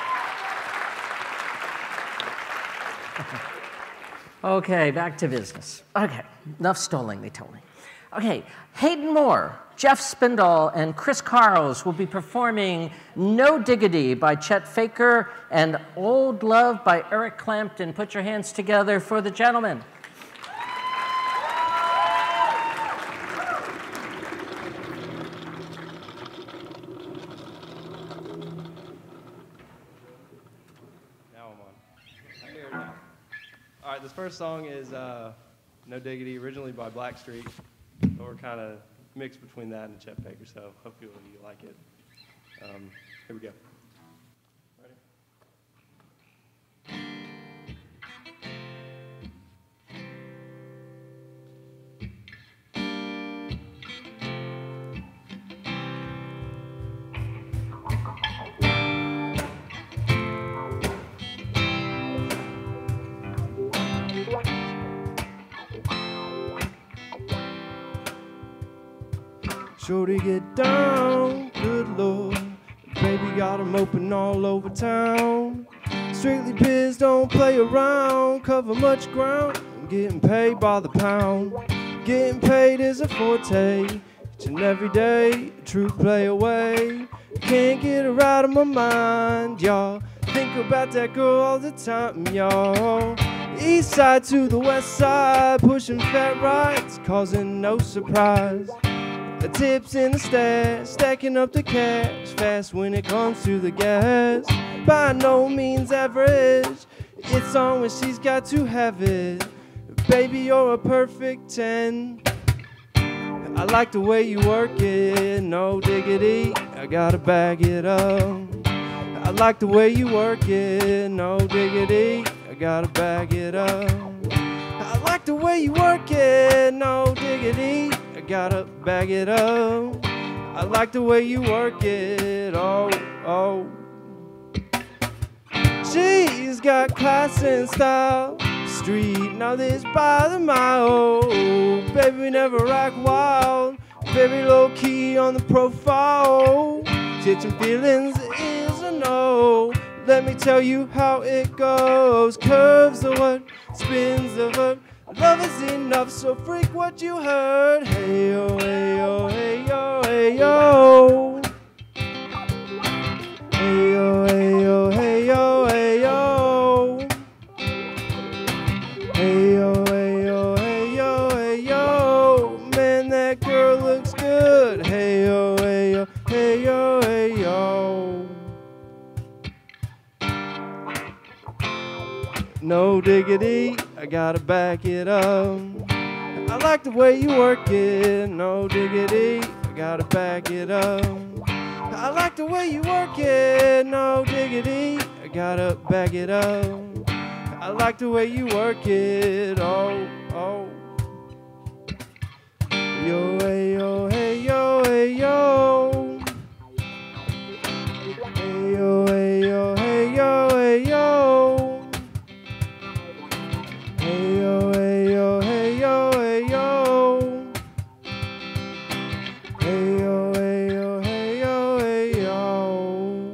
Okay, back to business. Okay, enough stalling, they told me. Okay, Hayden Moore, Jeff Spindle, and Chris Carls will be performing No Diggity by Chet Faker and Old Love by Eric Clapton. Put your hands together for the gentlemen. All right, this first song is uh, No Diggity, originally by Blackstreet, but we're kind of mixed between that and Chet Baker, so hopefully you like it. Um, here we go. Ready? Shorty get down, good lord. Baby got 'em open all over town. Strictly biz, don't play around. Cover much ground, getting paid by the pound. Getting paid is a forte, each and every day. True play away, can't get her out of my mind, y'all. Think about that girl all the time, y'all. East side to the west side, pushing fat rides, causing no surprise. The tips in the stash, stacking up the cash, fast when it comes to the gas. By no means average, it's on when she's got to have it. Baby, you're a perfect ten. I like the way you work it, no diggity, I gotta bag it up. I like the way you work it, no diggity, I gotta bag it up. I like the way you work it, no diggity, I gotta bag it up. I like the way you work it, oh, oh. She's got class and style, street, now this by the mile. Baby never rock wild, very low key on the profile. Catching feelings is a no, let me tell you how it goes. Curves are what, spins are what. Love is enough, so freak what you heard. Hey yo, hey yo, hey yo, hey yo. Hey yo, hey yo, hey yo, hey yo. Hey yo, hey yo, hey yo, hey yo. Man, that girl looks good. Hey yo, hey yo, hey yo, hey yo. No diggity, I gotta back it up. I like the way you work it, no diggity, I gotta back it up. I like the way you work it, no diggity, I gotta back it up. I like the way you work it, oh, oh. Yo, hey, yo, hey, yo, hey, yo. Hey, yo, hey, yo, hey, yo, hey, yo. Hey yo, hey yo, hey yo, hey yo. Hey yo, hey yo, hey yo, hey yo.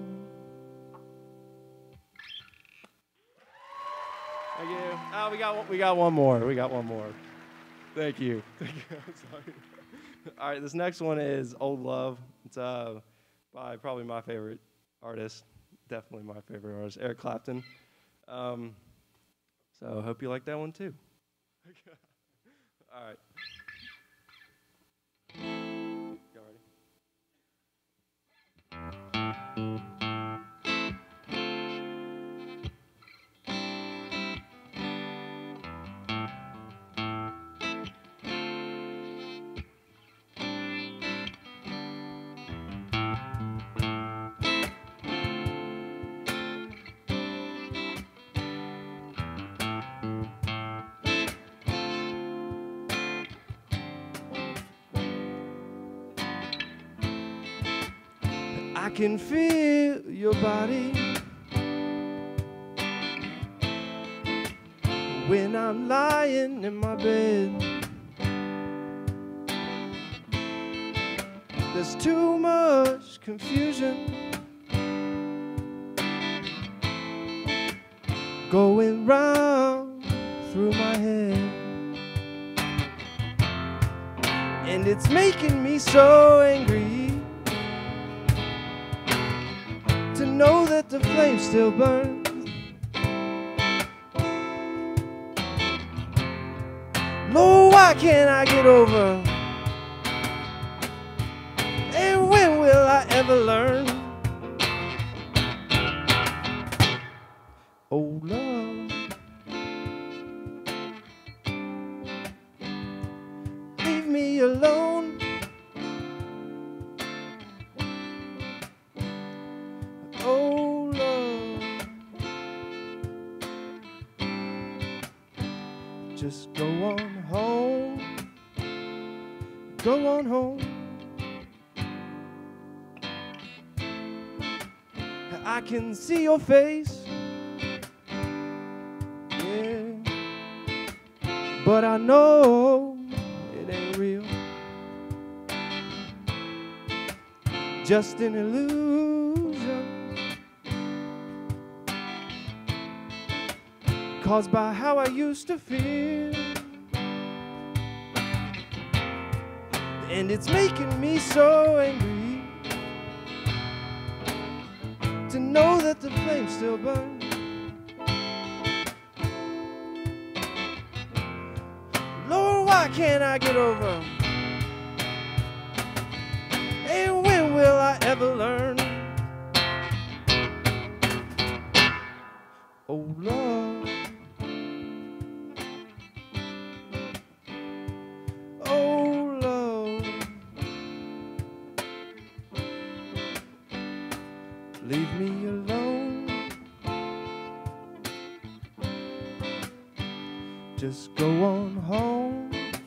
Thank you. Oh, we got one, we got one more. We got one more. Thank you. Thank you. I'm sorry. All right, this next one is Old Love. It's uh by probably my favorite artist, definitely my favorite artist, Eric Clapton. Um, So I hope you like that one too. All right. Y'all ready? can feel your body when I'm lying in my bed. There's too much confusion going round through my head, and it's making me so angry to know that the flame still burns. Lord, why can't I get over? And when will I ever learn? Oh, love, leave me alone. Oh, love, just go on home. Go on home. I can see your face, yeah, but I know it ain't real. Just an illusion caused by how I used to feel, and it's making me so angry to know that the flame still burns. Lord, why can't I get over? And when will I ever learn? Oh, love, oh, love, leave me alone. Just go on home.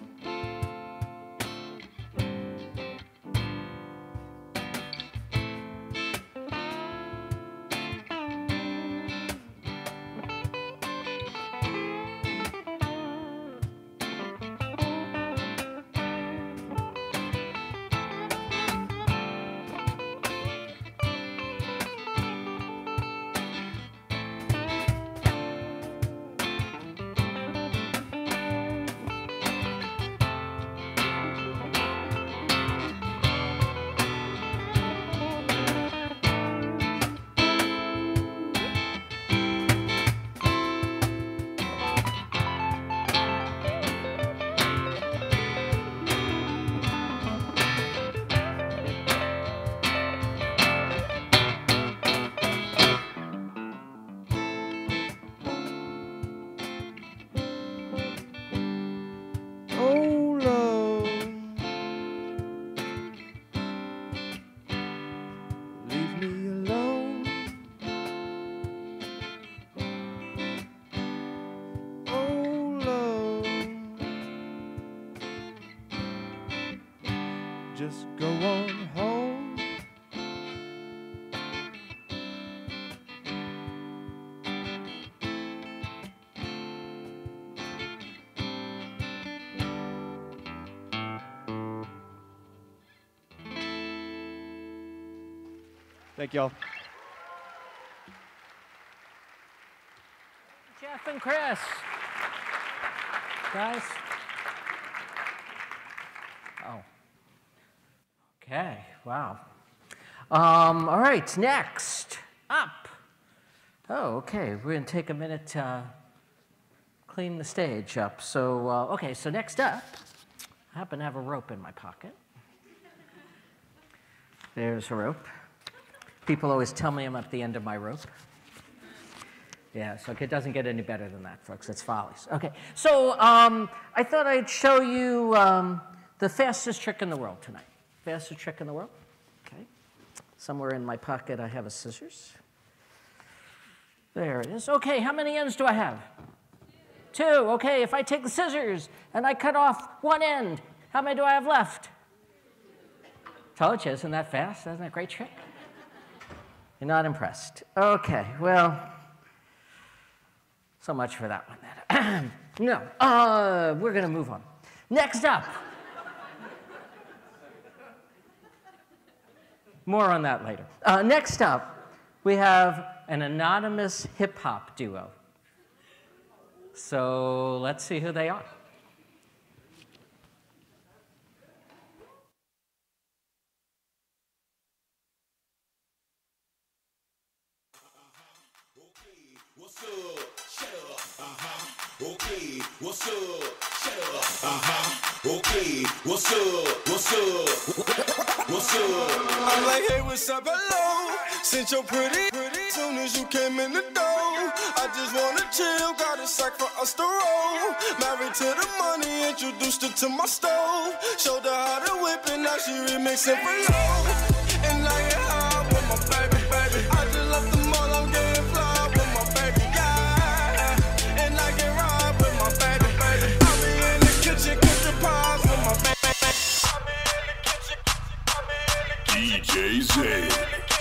Just go on home. Thank y'all. Jeff and Chris. Guys. Oh. Okay, wow. Um, all right, next up. Oh, okay, we're going to take a minute to clean the stage up. So, uh, okay, so next up, I happen to have a rope in my pocket. There's a rope. People always tell me I'm at the end of my rope. Yeah, so it doesn't get any better than that, folks. It's Follies. Okay, so um, I thought I'd show you um, the fastest trick in the world tonight. Fastest trick in the world. Okay. Somewhere in my pocket I have a scissors. There it is. Okay, how many ends do I have? Two. Two. Okay, if I take the scissors and I cut off one end, how many do I have left? Told you, isn't that fast? Isn't that a great trick? You're not impressed. Okay, well, so much for that one then. No, uh, we're going to move on. Next up. More on that later. Uh, next up, we have an anonymous hip-hop duo. So let's see who they are. Okay, what's up? Shut up. Uh-huh. Okay, what's up? What's up? What's up? I'm like, hey, what's up? Hello. Since you're pretty, pretty, soon as you came in the door, I just wanna chill, got a sack for us to roll. Married to the money, introduced her to my stove. Showed her how to whip it, now she remixing for low. And I get high with my baby, baby. I just left the mall, I'm getting fly with my baby, yeah. And I get ride with my baby, baby. I be in the kitchen, cooking pies with my baby. I be in the kitchen, I be in the kitchen. D J Z.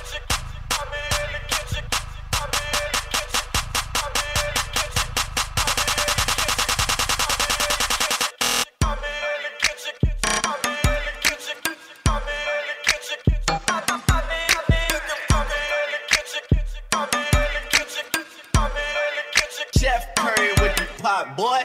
Chef Curry with the pot, boy.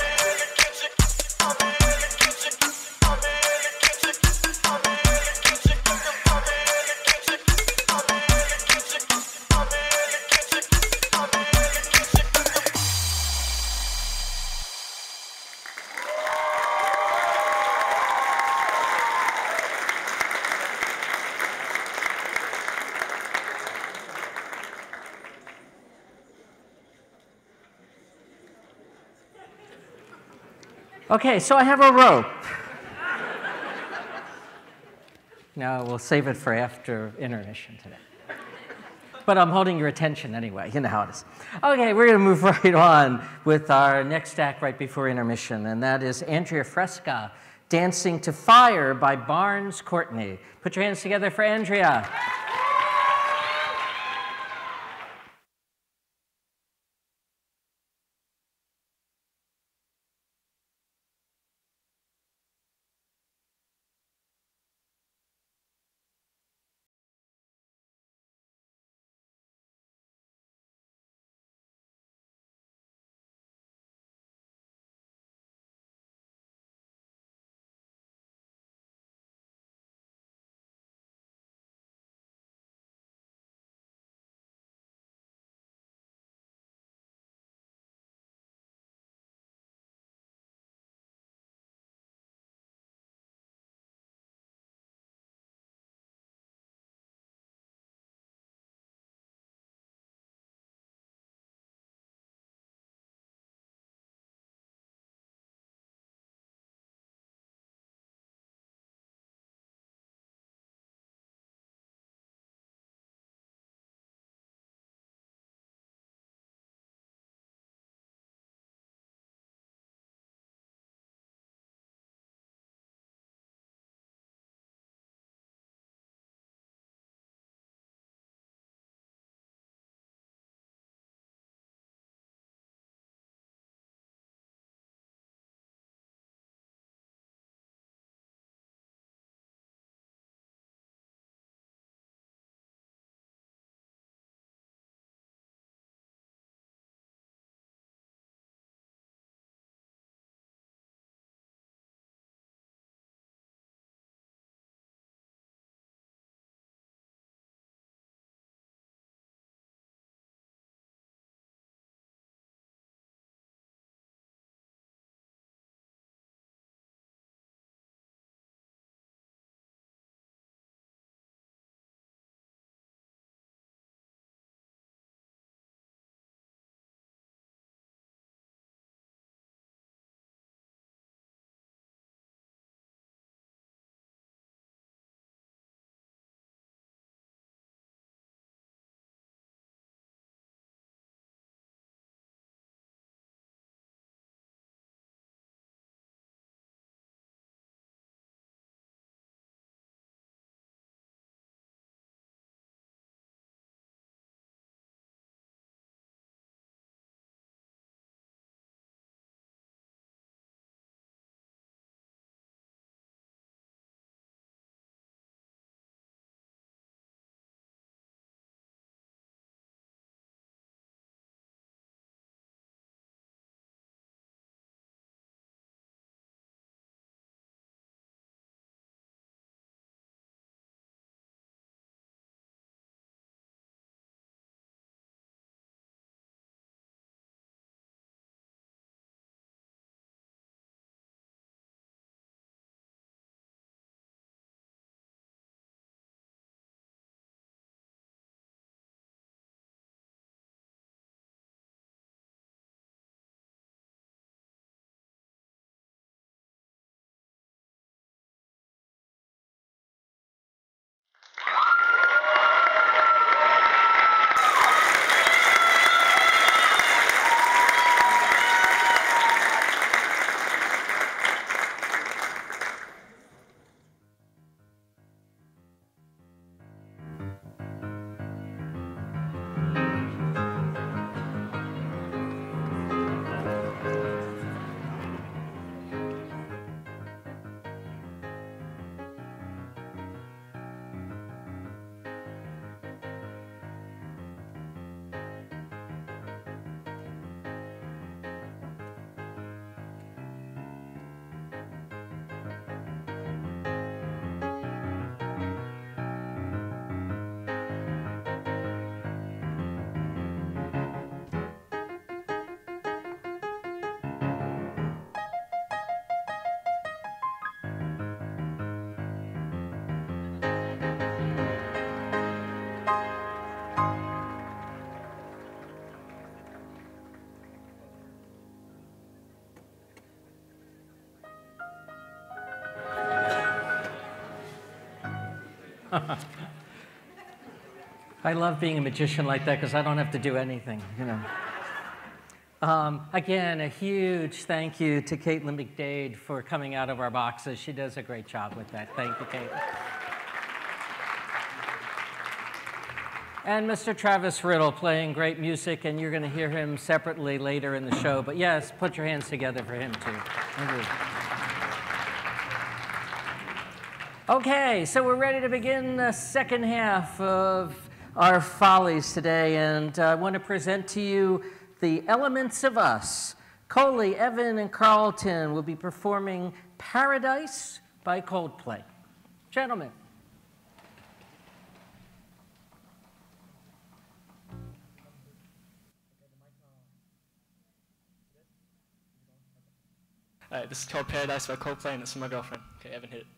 Okay, so I have a rope. No, we'll save it for after intermission today. But I'm holding your attention anyway, you know how it is. Okay, we're gonna move right on with our next act right before intermission, and that is Andrea Fresca, Dancing to Fire by Barnes Courtney. Put your hands together for Andrea. I love being a magician like that because I don't have to do anything, you know. Um, again, a huge thank you to Caitlin McDade for coming out of our boxes. She does a great job with that. Thank you, Caitlin. And Mister Travis Riddle playing great music, and you're going to hear him separately later in the show. But yes, put your hands together for him, too. Thank you. Okay, so we're ready to begin the second half of our Follies today, and I want to present to you The Elements of Us. Coley, Evan, and Carlton will be performing Paradise by Coldplay. Gentlemen. All right, this is called Paradise by Coldplay, and it's for my girlfriend. Okay, Evan, hit it.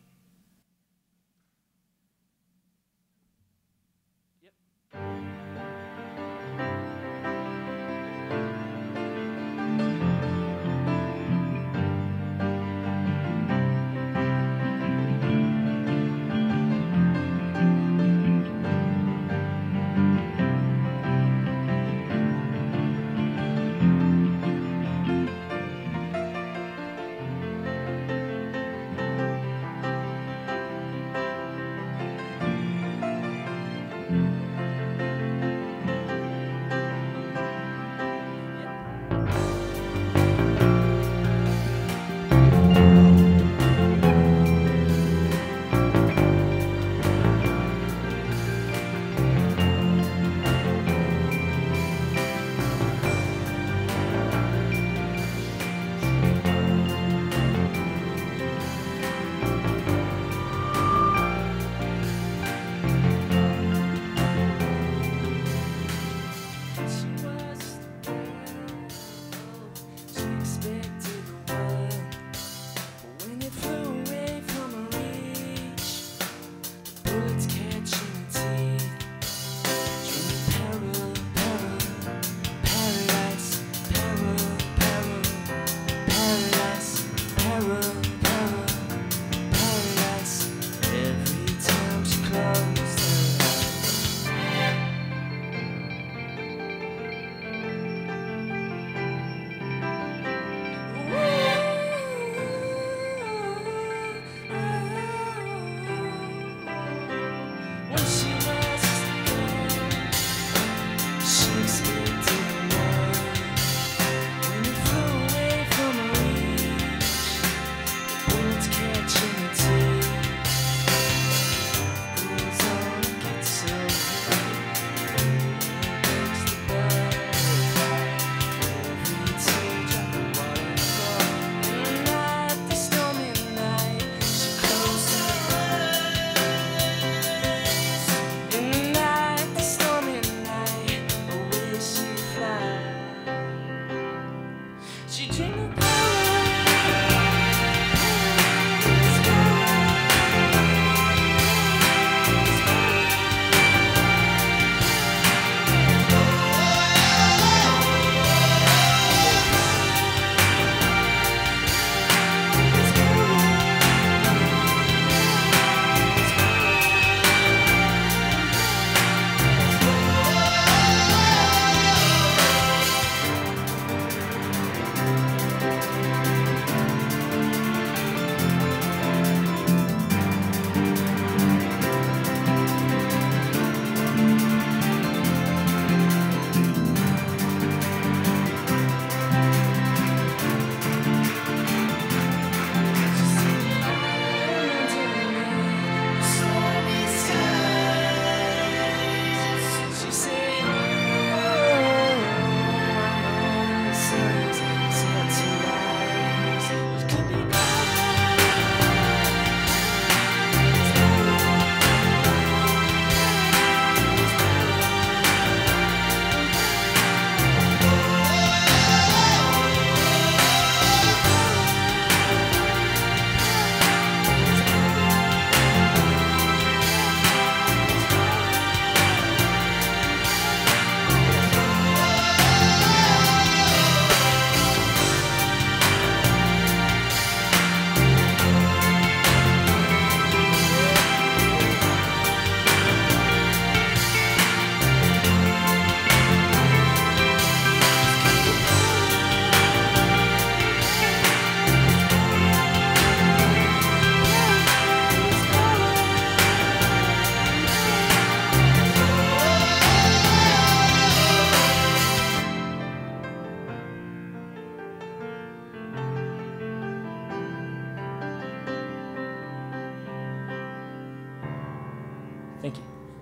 Thank you.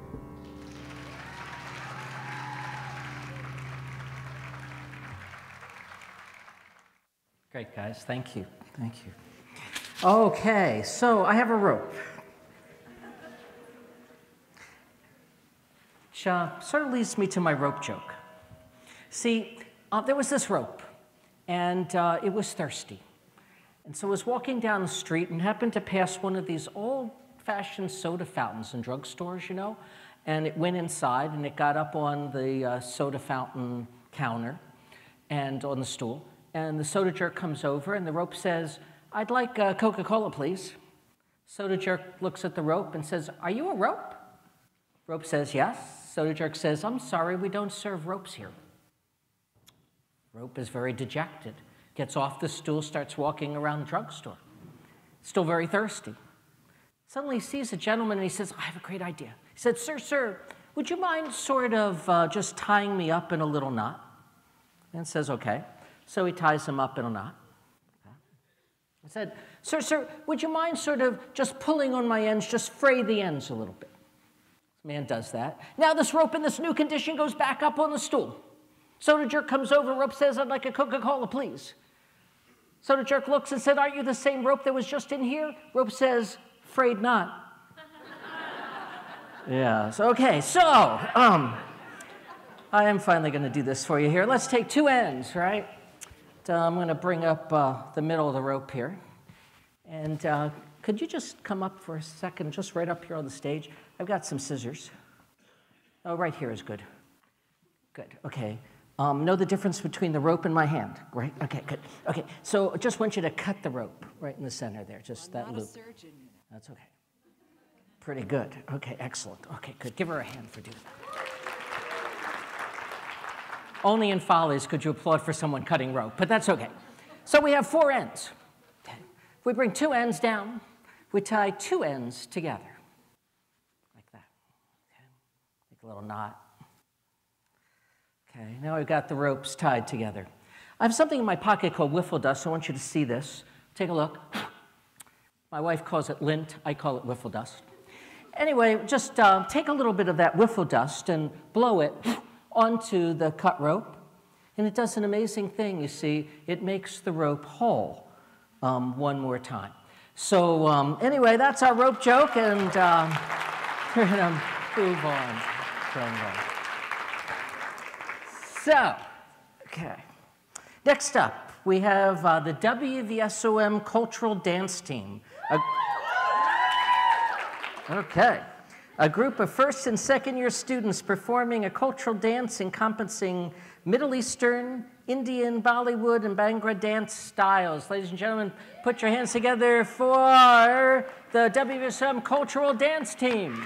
Great, guys. Thank you. Thank you. Okay, so I have a rope. Which uh, sort of leads me to my rope joke. See, uh, there was this rope, and uh, it was thirsty. And so I was walking down the street and happened to pass one of these old-fashioned soda fountains in drugstores, you know, and it went inside, and it got up on the uh, soda fountain counter and on the stool. And the soda jerk comes over, and the rope says, "I'd like uh, Coca-Cola, please." Soda jerk looks at the rope and says, "Are you a rope?" Rope says, "Yes." Soda jerk says, "I'm sorry, we don't serve ropes here." Rope is very dejected, gets off the stool, starts walking around the drugstore. Still very thirsty. Suddenly he sees a gentleman, and he says, "I have a great idea." He said, "Sir, sir, would you mind sort of uh, just tying me up in a little knot?" And says, "Okay." So he ties him up in a knot. I said, "Sir, sir, would you mind sort of just pulling on my ends, just fray the ends a little bit?" This man does that. Now this rope in this new condition goes back up on the stool. Soda jerk comes over, rope says, "I'd like a Coca-Cola, please." Soda jerk looks and said, "Aren't you the same rope that was just in here?" Rope says, "Frayed not." Yeah, so, okay, so, um, I am finally going to do this for you here. Let's take two ends, right? Uh, I'm going to bring up uh, the middle of the rope here. And uh, could you just come up for a second, just right up here on the stage? I've got some scissors. Oh, right here is good. Good, okay. Um, know the difference between the rope and my hand, right? Okay, good. Okay, so I just want you to cut the rope right in the center there, just that loop. I'm not a surgeon. That's okay. Pretty good. Okay, excellent. Okay, good. Give her a hand for doing that. Only in Follies could you applaud for someone cutting rope, but that's okay. So we have four ends. Okay. We bring two ends down. We tie two ends together, like that. Okay. Make a little knot. Okay, now we've got the ropes tied together. I have something in my pocket called wiffle dust. I want you to see this. Take a look. My wife calls it lint. I call it wiffle dust. Anyway, just uh, take a little bit of that wiffle dust and blow it onto the cut rope, and it does an amazing thing, you see. It makes the rope whole um, one more time. So um, anyway, that's our rope joke, and um, we're going to move on from that. So, okay. Next up, we have uh, the W V S O M Cultural Dance Team. A okay. A group of first and second year students performing a cultural dance encompassing Middle Eastern, Indian, Bollywood, and Bhangra dance styles. Ladies and gentlemen, put your hands together for the W V S O M Cultural Dance Team.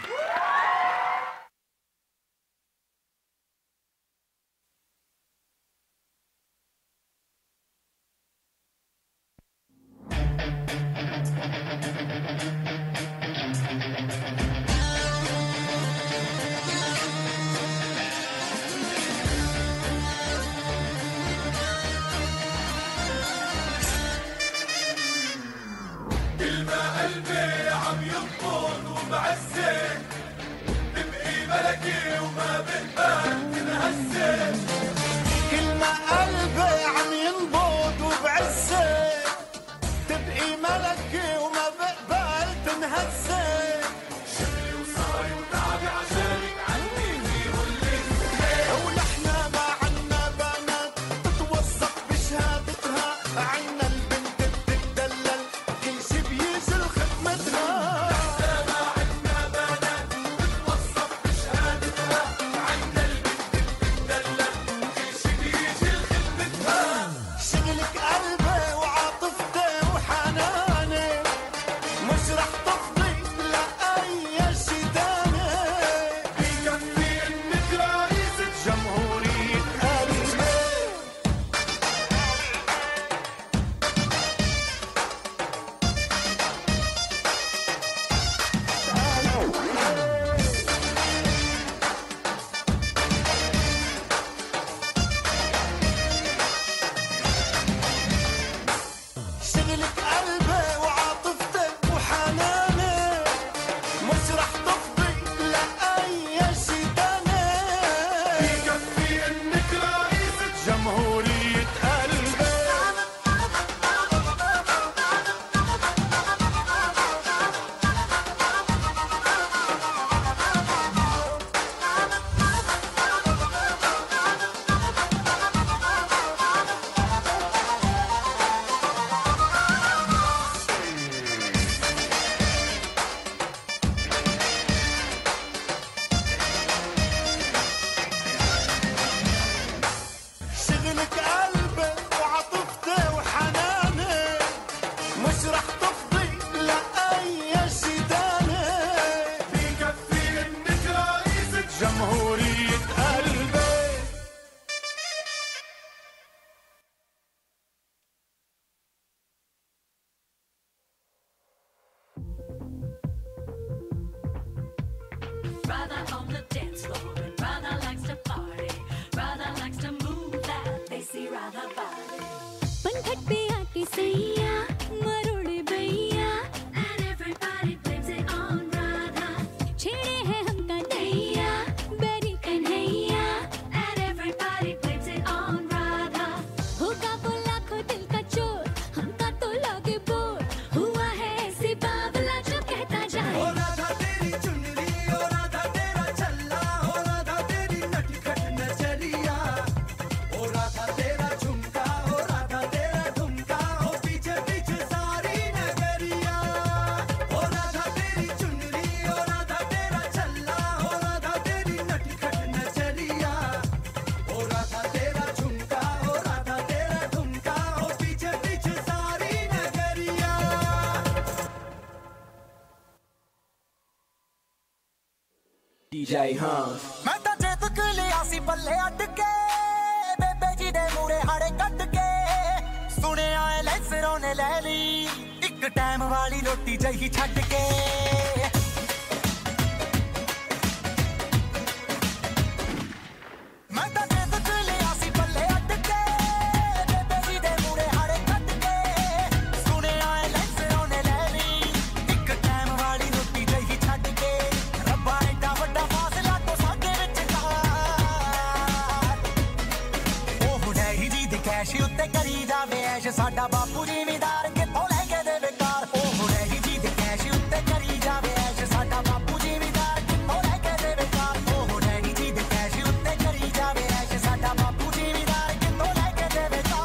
مش رح تفضي لا dance floor. And brother likes to party, brother likes to move that bassy rather body. Pankhat pe aake saiya, marode bhaiya, And everybody blames it on Radha. chhede hai humka naiya, beri kanhaiya, And everybody blames it on Radha. hoga wo lakhon dil ka chor, humka to lage bore. हुआ है ऐसे बावला जो कहता जाए ओ राधा तेरी चुनरी, ओ राधा तेरा छल्ला, ओ राधा तेरी नटखट नजरिया, ओ राधा तेरा झुमका, ओ राधा तेरा ठुमका, ओ पीछे पीछे सारी नगरिया। ओ राधा तेरी चुनरी, ओ राधा तेरा छल्ला, ओ राधा तेरी नटखट नजरिया, ओ राधा तेरा झुमका, ओ राधा तेरा ठुमका, ओ पीछे पीछे सारी नगरिया। D J Hans. ਮੈਂ ਤਾਂ ਜੇ ਤੁਕ ਲਿਆ ਸੀ ਬੱਲੇ ਅੱਡ ਕੇ ਬੇਬੇ ਜੀ ਦੇ ਮੂਰੇ ਹਾੜੇ ਕੱਢ ਕੇ ਸੁਣਿਆ ਐ ਲੈਸਰੋਂ ਨੇ ਲੈ ਲਈ ਇੱਕ ਟਾਈਮ ਵਾਲੀ ਰੋਟੀ ਜਹੀ ਛੱਡ ਕੇ ਮੈਂ ਤਾਂ ਜੇ ਤੁਕ ਲਿਆ ਸੀ ਬੱਲੇ ਅੱਡ ਕੇ ਬੇਬੇ ਜੀ ਦੇ ਮੂਰੇ ਹਾੜੇ ਕੱਢ ਕੇ ਸੁਣਿਆ ਐ ਲੈਸਰੋਂ ਨੇ ਲੈ ਲਈ ਇੱਕ ਟਾਈਮ ਵਾਲੀ ਰੋਟੀ ਜਹੀ ਛੱਡ ਕੇ ਰੱਬਾ ਐਡਾ ਵੱਡਾ ਫਾਸਲਾ ਤੋਂ ਸਾਡੇ ਵਿਚਕਾਰ ਉਹ ਡੈਡੀ ਜੀ ਦੇ ਕੈਸ਼ ਉੱਤੇ ਕਰੀ ਜਾਵੇ ਐਸ਼ ਸਾਡਾ ਬਾਪੂ ਜ਼ਿਮੀਦਾਰ ਕਿੱਥੋਂ ਲੈ ਕੇ ਦੇਵੇ ਕਾਰ ਉਹ ਡੈਡੀ ਜੀ ਦੇ ਕੈਸ਼ ਉੱਤੇ ਕਰੀ ਜਾਵੇ ਐਸ਼ ਸਾਡਾ ਬਾਪੂ ਜ਼ਿਮੀਦਾਰ ਕਿੱਥੋਂ ਲੈ ਕੇ ਦੇਵੇ ਕਾਰ ਉਹ ਡੈਡੀ ਜੀ ਦੇ ਕੈਸ਼ ਉੱਤੇ ਕਰੀ ਜਾਵੇ ਐਸ਼ ਸਾਡਾ ਬਾਪੂ ਜ਼ਿਮੀਦਾਰ ਕਿੱਥੋਂ ਲੈ ਕੇ ਦੇਵੇ ਕਾਰ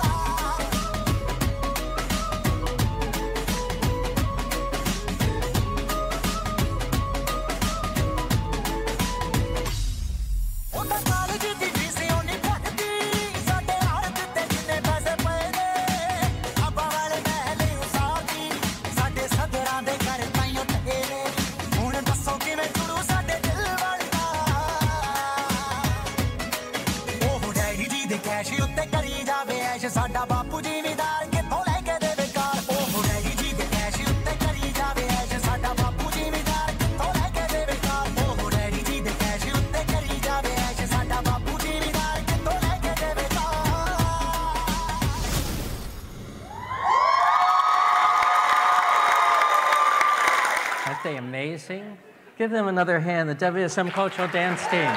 ਉਹਦਾ ਕਾਲਜ ਦੀ ਫੀਸ ਉਹਨੇ ਭਰਤੀ ਸਾਡੇ ਹੱਥ ਤੇ ਜਿੰਨੇ ਪੈਸੇ ਪਏ ਨੇ ਅੱਬਾ ਵਾਲੇ ਮਹਿਲੇ ਉਸਾਰੀ ਸਾਡੇ ਸਦਰਾਂ ਦੇ ਘਰ ਤਾਈਓ ਟਕੇ ਨੇ ਹੁਣ ਦੱਸੋ ਕਿਵੇਂ ਗੁਰੂ ਸਾਡੇ ਦਿਲ ਵੜਦਾ ਉਹ ਡੈਡੀ ਜੀ ਦੇ ਕੈਸ਼ ਉੱਤੇ ਕਰੀ ਜਾਵੇ ਐਸ਼ ਸਾਡਾ ਬਾਪੂ ਜ਼ਿਮੀਦਾਰ ਕਿੱਥੋਂ ਲੈ ਕੇ ਦੇਵੇ ਕਾਰ ਉਹ ਡੈਡੀ ਜੀ ਦੇ ਕੈਸ਼ ਉੱਤੇ ਕਰੀ ਜਾਵੇ ਐਸ਼ ਸਾਡਾ ਬਾਪੂ ਜ਼ਿਮੀਦਾਰ ਕਿੱਥੋਂ ਲੈ ਕੇ ਦੇਵੇ ਕਾਰ ਉਹ ਡੈਡੀ ਜੀ ਦੇ ਕੈਸ਼ ਉੱਤੇ ਕਰੀ ਜਾਵੇ ਐਸ਼ ਸਾਡਾ ਬਾਪੂ ਜ਼ਿਮੀਦਾਰ ਕਿੱਥੋਂ ਲੈ ਕੇ ਦੇਵੇ ਕਾਰ Aren't they amazing? Give them another hand, the W S M Cultural Dance Team.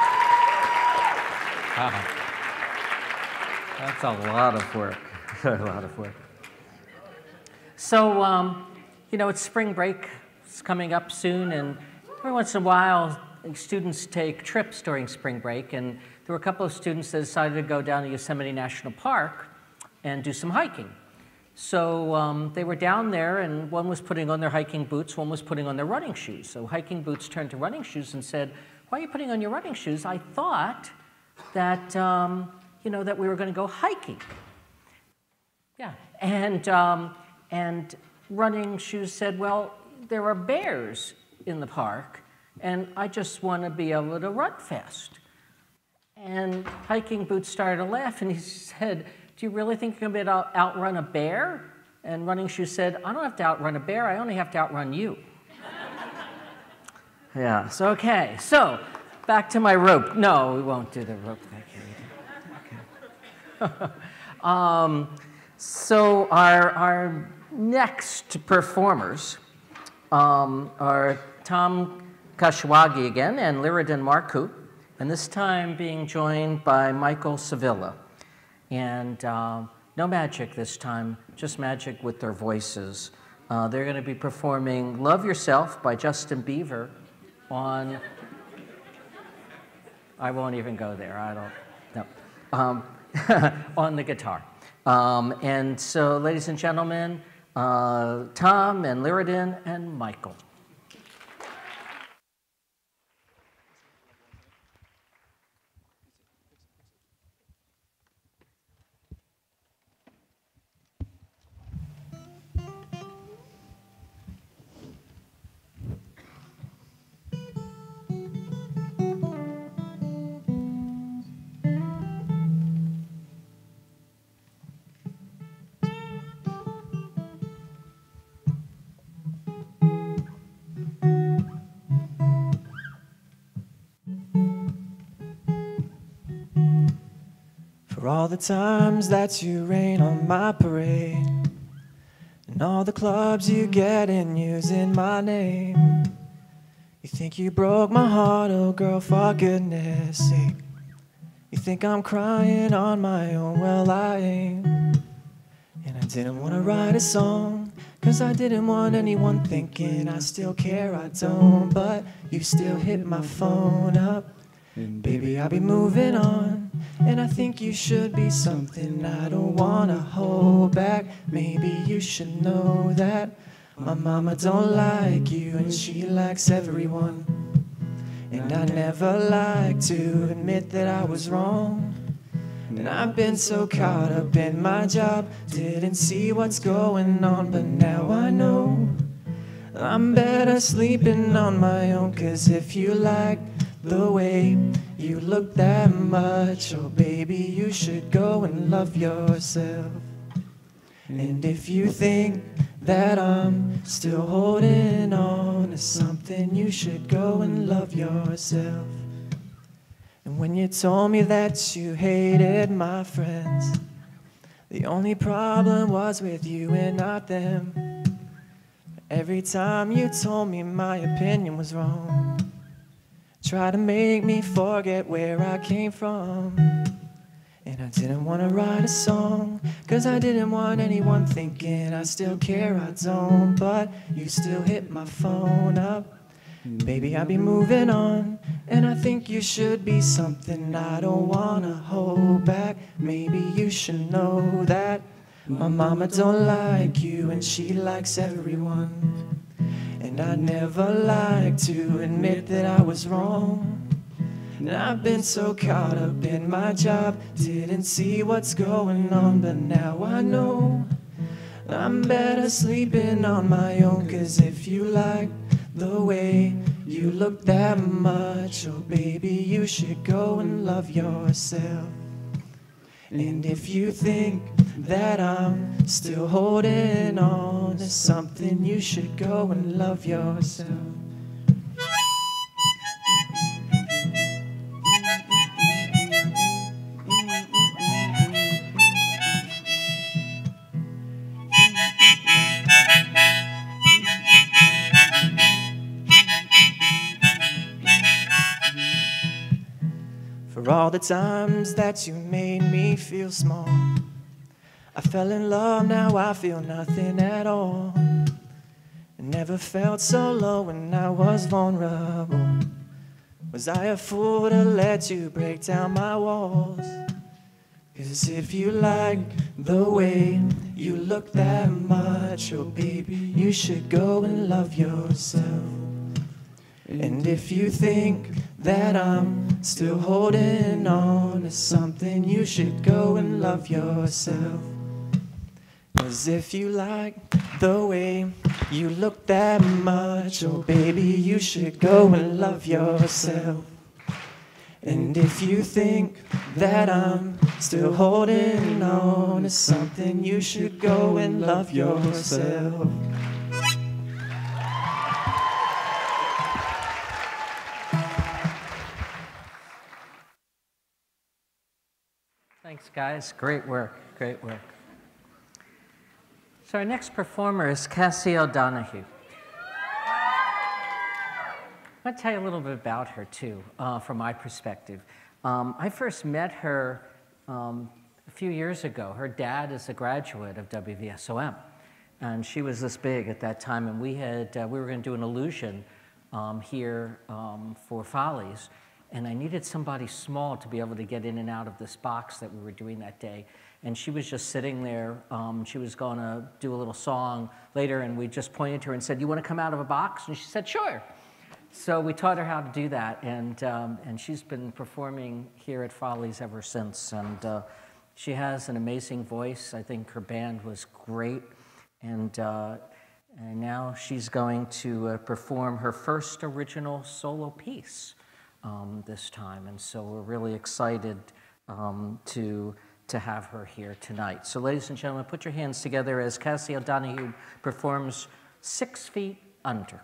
Wow. That's a lot of work, a lot of work. So, um, you know, it's spring break. It's coming up soon, and every once in a while, students take trips during spring break, and there were a couple of students that decided to go down to Yosemite National Park and do some hiking. So um, they were down there, and one was putting on their hiking boots, one was putting on their running shoes. So hiking boots turned to running shoes and said, "Why are you putting on your running shoes? I thought that um, you know that we were going to go hiking." Yeah, and um, and running shoes said, "Well, there are bears in the park, and I just want to be able to run fast." And hiking boots started to laugh, and he said, "Do you really think you're going to be able to outrun a bear?" And running shoes said, "I don't have to outrun a bear, I only have to outrun you." Yeah, so okay, so back to my rope. No, we won't do the rope. Thank you. Okay. um, so our, our next performers um, are Tom Kashwagi again and Lyridin Marku, and this time being joined by Michael Sevilla. And um, no magic this time, just magic with their voices. Uh, they're going to be performing Love Yourself by Justin Bieber on, I won't even go there, I don't, no, um, on the guitar. Um, and so, ladies and gentlemen, uh, Tom and Lyridin and Michael. For all the times that you rain on my parade, and all the clubs you get in using my name. You think you broke my heart, oh girl, for goodness sake. You think I'm crying on my own, well I ain't. And I didn't want to write a song, cause I didn't want anyone thinking I still care, I don't. But you still hit my phone up, and baby I'll be moving on. And I think you should be something I don't wanna hold back. Maybe you should know that my mama don't like you and she likes everyone. And I never like to admit that I was wrong. And I've been so caught up in my job, didn't see what's going on, but now I know I'm better sleeping on my own. Cause if you like the way you look that much, oh baby, you should go and love yourself. And if you think that I'm still holding on to something, you should go and love yourself. And when you told me that you hated my friends, the only problem was with you and not them. Every time you told me my opinion was wrong, try to make me forget where I came from. And I didn't want to write a song, cause I didn't want anyone thinking I still care, I don't. But you still hit my phone up, baby I'll be moving on. And I think you should be something I don't want to hold back. Maybe you should know that my mama don't like you and she likes everyone. And I never like to admit that I was wrong. And I've been so caught up in my job, didn't see what's going on, but now I know I'm better sleeping on my own. Cause if you like the way you look that much, oh baby, you should go and love yourself. And if you think that I'm still holding on to something, you should go and love yourself. For all the times that you made me feel small, I fell in love, now I feel nothing at all. I never felt so low when I was vulnerable. Was I a fool to let you break down my walls? Cause if you like the way you look that much, oh baby, you should go and love yourself. And if you think that I'm still holding on to something, you should go and love yourself. Cause if you like the way you look that much, oh baby, you should go and love yourself. And if you think that I'm still holding on to something, you should go and love yourself. Thanks, guys. Great work. Great work. So our next performer is Cassie O'Donoghue. I'm going to tell you a little bit about her, too, uh, from my perspective. Um, I first met her um, a few years ago. Her dad is a graduate of W V S O M, and she was this big at that time, and we, had, uh, we were going to do an illusion um, here um, for Follies. And I needed somebody small to be able to get in and out of this box that we were doing that day. And she was just sitting there. Um, she was going to do a little song later, and we just pointed to her and said, "You want to come out of a box?" And she said, "Sure." So we taught her how to do that, and, um, and she's been performing here at Follies ever since. And uh, she has an amazing voice. I think her band was great. And, uh, and now she's going to uh, perform her first original solo piece. Um, this time, and so we're really excited um, to, to have her here tonight. So ladies and gentlemen, put your hands together as Cassie O'Donoghue performs Six Feet Under.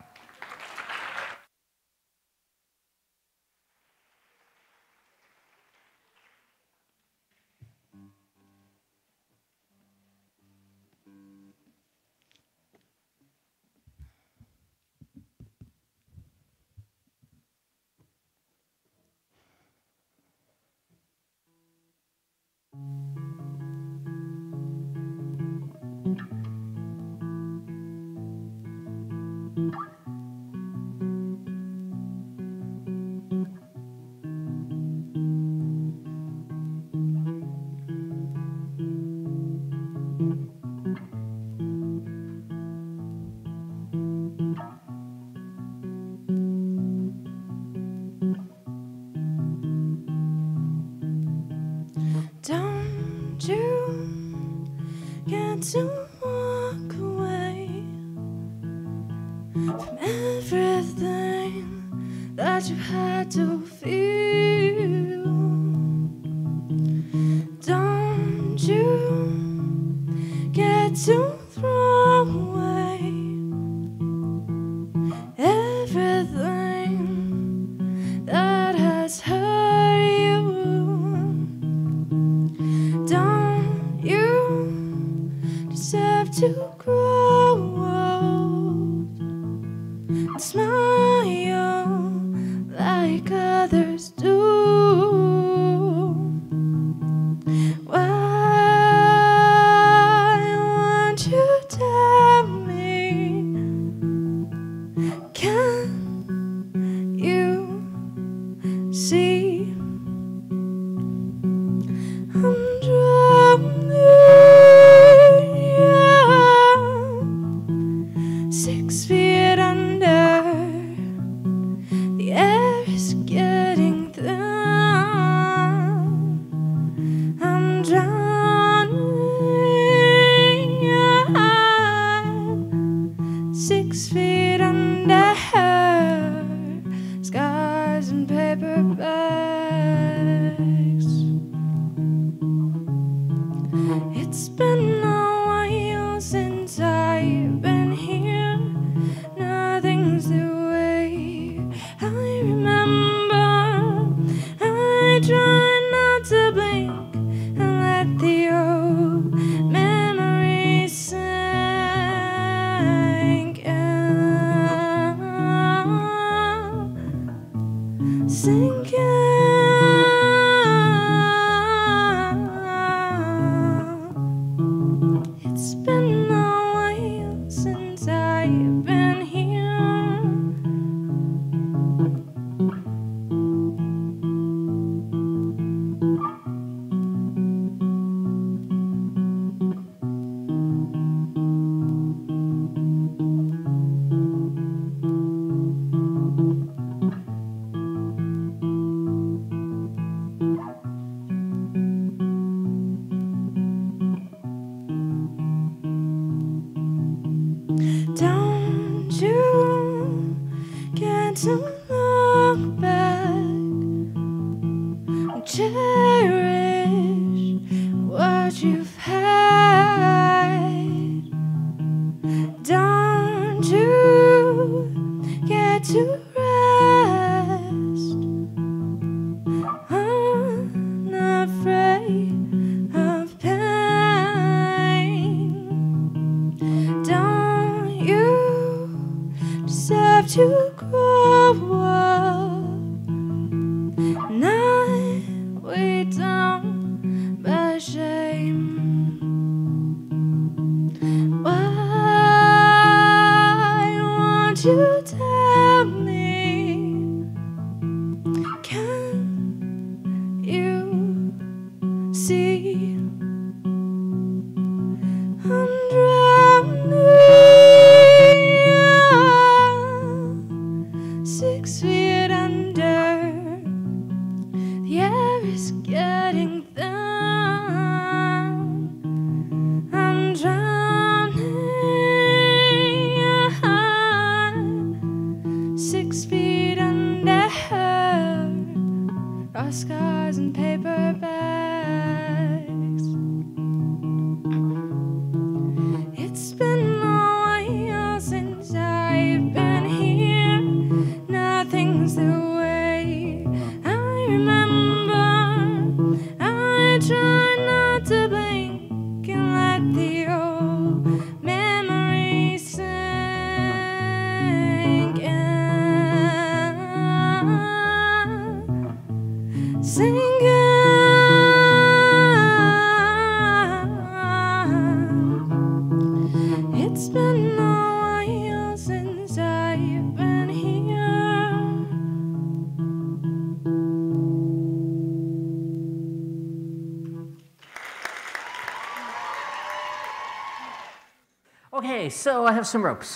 Don't you get to walk away from everything that you've had to feel. Don't you get to throw away everything that has hurt you. Don't you deserve to grow old and smile like others do? Why won't you tell me? Can you see? I'm drowning, six feet under. The air is getting thin. I'm drowning, six feet under. Scars and paper bags. It's been a while since I've been here. Nothing's the way I remember. I try not to blink and let the old memories sink in, sink in. It's been a while since I've been here. Don't you get to look back and cherish what you've had? Don't you get to rest unafraid of pain? Don't you deserve to grow up, not weighed down by shame? Why won't you tell me? Can you see? I'm drowning, so I have some ropes.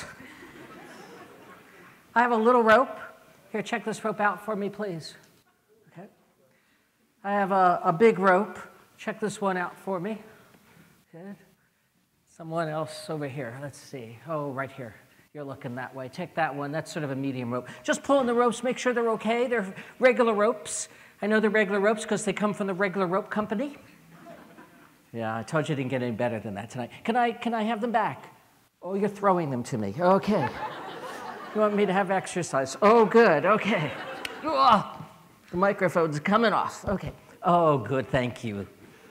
I have a little rope. Here, check this rope out for me, please. Okay. I have a, a big rope. Check this one out for me. Good. Someone else over here. Let's see. Oh, right here. You're looking that way. Take that one. That's sort of a medium rope. Just pulling the ropes, make sure they're okay. They're regular ropes. I know they're regular ropes because they come from the Regular Rope Company. Yeah, I told you I didn't get any better than that tonight. Can I, can I have them back? Oh, you're throwing them to me. Okay. You want me to have exercise? Oh, good. Okay. Oh, the microphone's coming off. Okay. Oh, good. Thank you.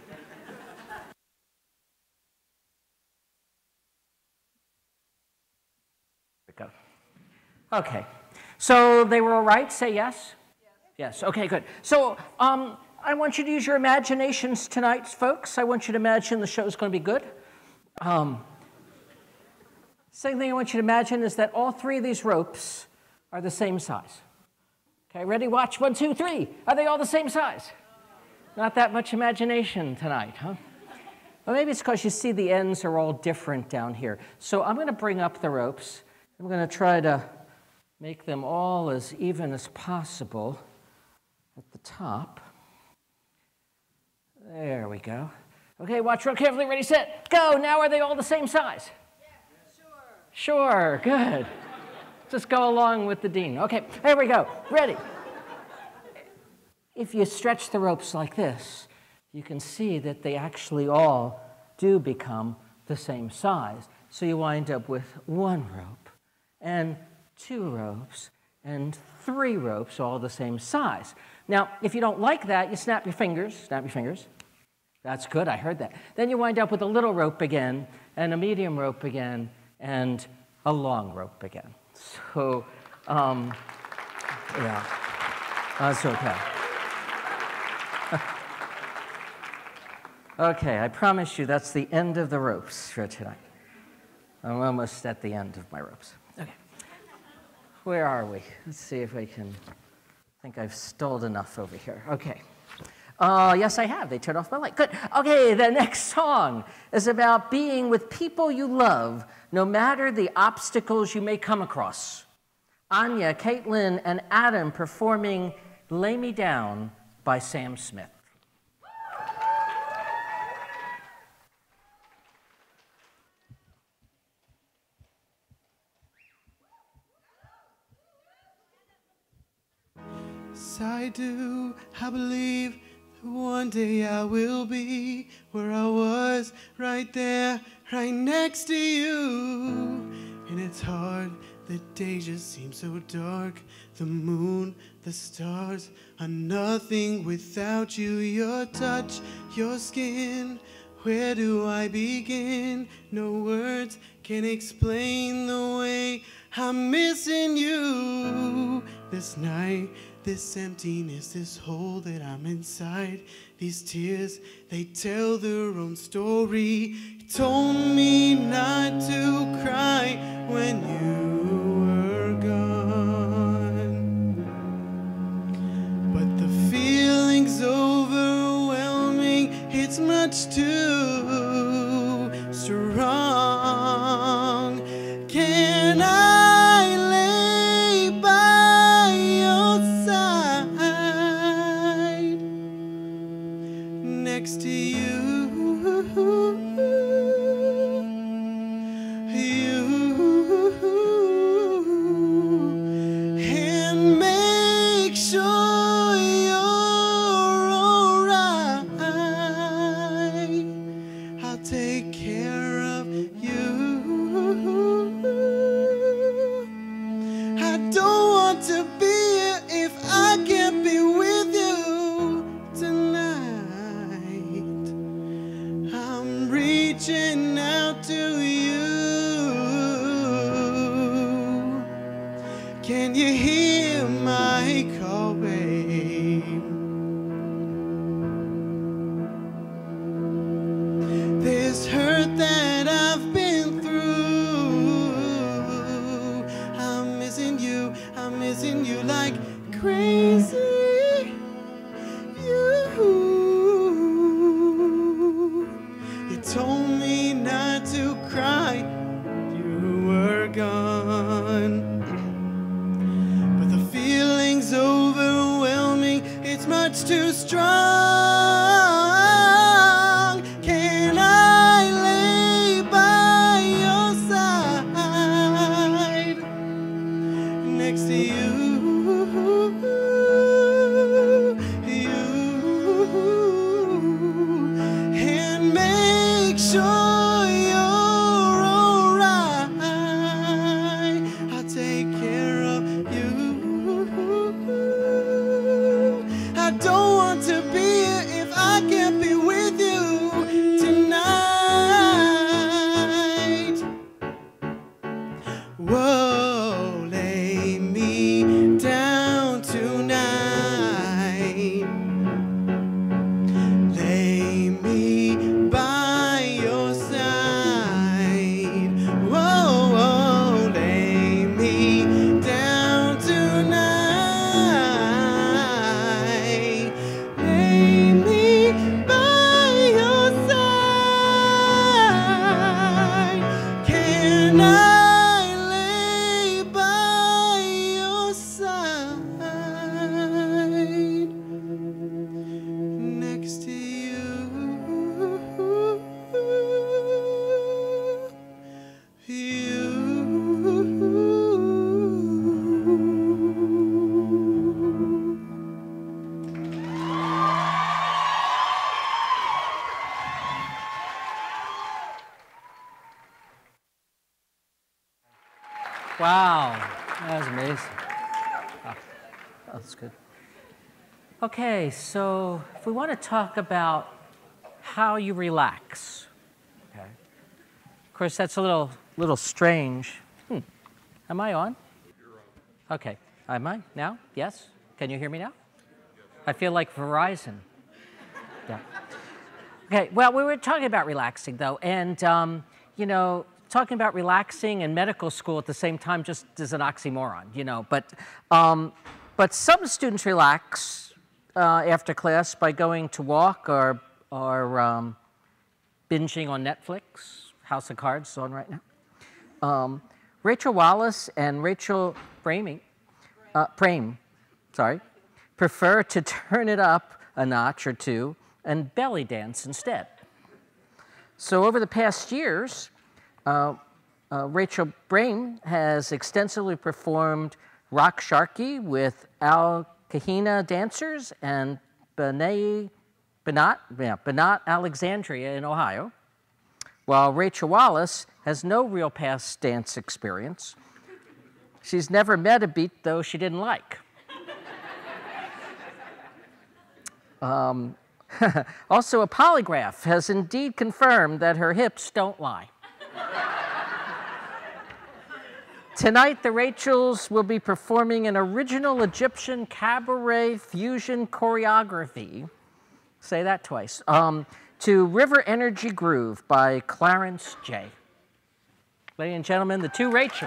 Go. Okay, so they were all right? Say yes? Yes. Yes, okay, good. So um, I want you to use your imaginations tonight, folks. I want you to imagine the show's going to be good. Um, second thing I want you to imagine is that all three of these ropes are the same size. Okay, ready? Watch. One, two, three. Are they all the same size? Not that much imagination tonight, huh? Well, maybe it's because you see the ends are all different down here. So I'm going to bring up the ropes. I'm going to try to make them all as even as possible at the top. There we go. Okay, watch real carefully. Ready, set, go. Now are they all the same size? Yeah, sure. Sure, good. Just go along with the dean. Okay, here we go. Ready. If you stretch the ropes like this, you can see that they actually all do become the same size. So you wind up with one rope, and two ropes, and three ropes, all the same size. Now, if you don't like that, you snap your fingers, snap your fingers. That's good, I heard that. Then you wind up with a little rope again, and a medium rope again, and a long rope again. So, um, yeah, that's okay. Okay, I promise you that's the end of the ropes for tonight. I'm almost at the end of my ropes. Okay. Where are we? Let's see if I can. I think I've stalled enough over here. Okay. Uh, yes, I have. They turned off my light. Good. Okay, the next song is about being with people you love, no matter the obstacles you may come across. Anya, Caitlin, and Adam performing Lay Me Down by Sam Smith. I do, I believe that one day I will be where I was, right there, right next to you. And it's hard, the day just seems so dark. The moon, the stars are nothing without you. Your touch, your skin, where do I begin? No words can explain the way I'm missing you. This night, this emptiness, this hole that I'm inside, these tears, they tell their own story. You told me not to cry when you were gone, but the feeling's overwhelming, it's much too strong. Can I lay by your side next to you, you, and make sure you're alright? I'll take care of you. I don't want to be here if I can't be with you tonight. I'm reaching out to you. Can you hear my call, babe? This hurt that I've been through, I'm missing you, I'm missing you like crazy. You, you told me not to cry. You much too strong. Can I lay by your side next to you? Sure you're alright. I'll take care of you. I don't want to be here if I can't be with you tonight. Whoa, lay me down tonight. Lay me by your side. Whoa, whoa, lay me down tonight. Lay me by your side. Can I lay by your side next to you? Wow, that was amazing. Oh, that was good. Okay, so if we want to talk about how you relax, okay. Of course, that's a little, little strange. Hmm. Am I on? Okay, am I now? Yes? Can you hear me now? I feel like Verizon. Yeah. Okay, well, we were talking about relaxing, though, and, um, you know, talking about relaxing and medical school at the same time just is an oxymoron, you know. But, um, but some students relax uh, after class by going to walk or, or um, binging on Netflix. House of Cards is on right now. Um, Rachel Wallace and Rachel Brame, uh, Brame, sorry, prefer to turn it up a notch or two and belly dance instead. So over the past years, Uh, uh, Rachel Brame has extensively performed Rock Sharky with Al Kahina dancers and B'nai, B'nai, yeah, B'nai Alexandria in Ohio, while Rachel Wallace has no real past dance experience. She's never met a beat, though, she didn't like. um, also, a polygraph has indeed confirmed that her hips don't lie. Tonight, the Rachels will be performing an original Egyptian cabaret fusion choreography, say that twice, um, to River Energy Groove by Clarence J. Ladies and gentlemen, the two Rachels.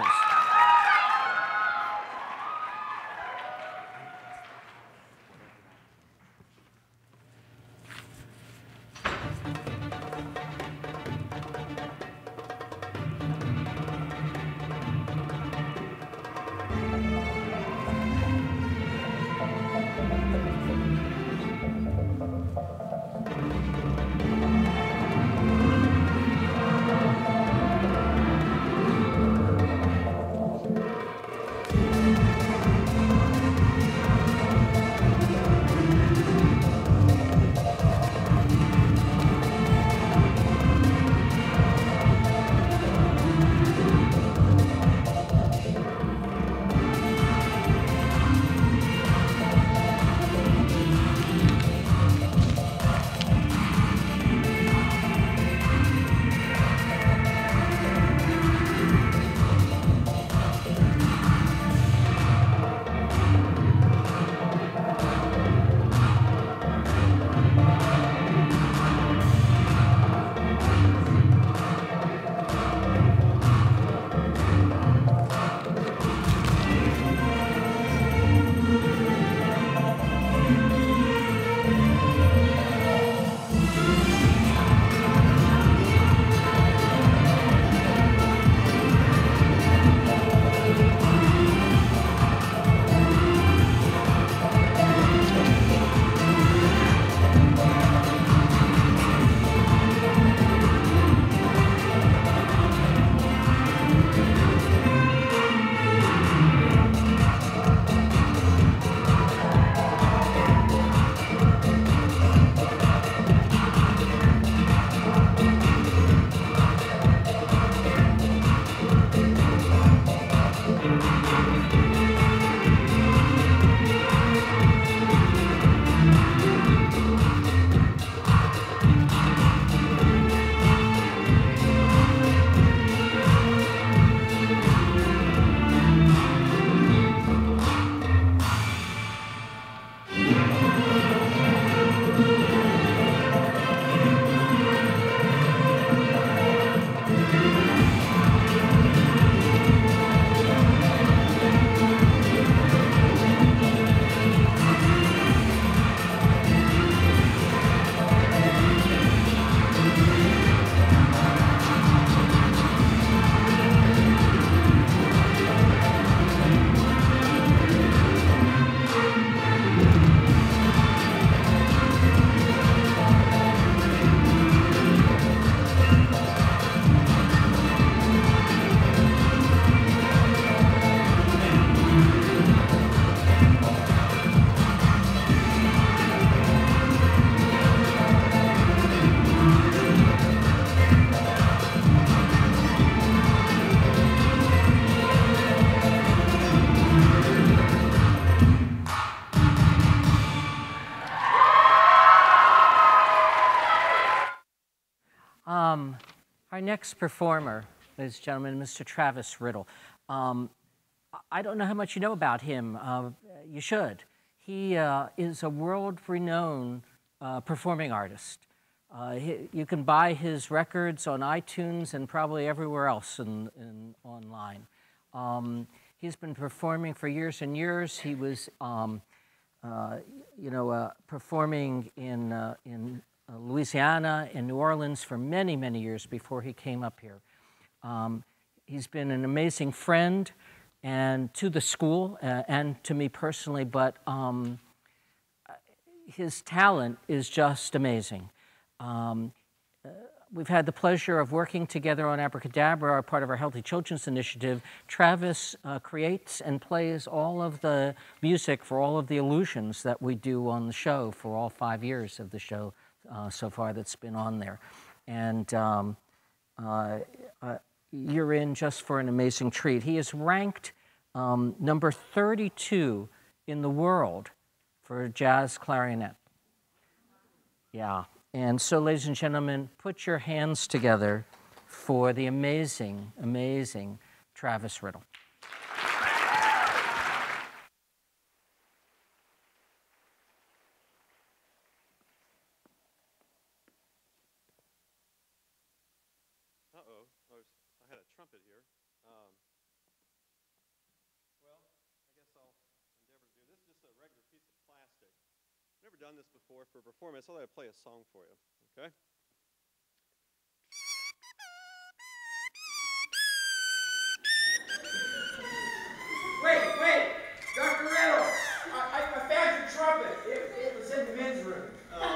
Our next performer, ladies and gentlemen, Mister Travis Riddle. Um, I don't know how much you know about him. Uh, you should. He uh, is a world-renowned uh, performing artist. Uh, he, you can buy his records on iTunes and probably everywhere else in, in online. Um, he's been performing for years and years. He was, um, uh, you know, uh, performing in uh, in uh, Louisiana and New Orleans for many, many years before he came up here. Um, he's been an amazing friend and to the school uh, and to me personally, but um, his talent is just amazing. Um, uh, we've had the pleasure of working together on Abracadabra, our part of our Healthy Children's Initiative. Travis uh, creates and plays all of the music for all of the illusions that we do on the show for all five years of the show uh, so far that's been on there. And um, uh, uh, you're in just for an amazing treat. He is ranked um, number thirty-two in the world for jazz clarinet. Yeah. And so, ladies and gentlemen, put your hands together for the amazing, amazing Travis Riddle. Uh-oh, I had a trumpet here. Um, well, I guess I'll endeavor to do this. This is just a regular piece of plastic. Never done this before for a performance. I'll let I play a song for you, okay? Wait, wait! Doctor Riddle! I, I, I found your trumpet. It, it was in the men's room.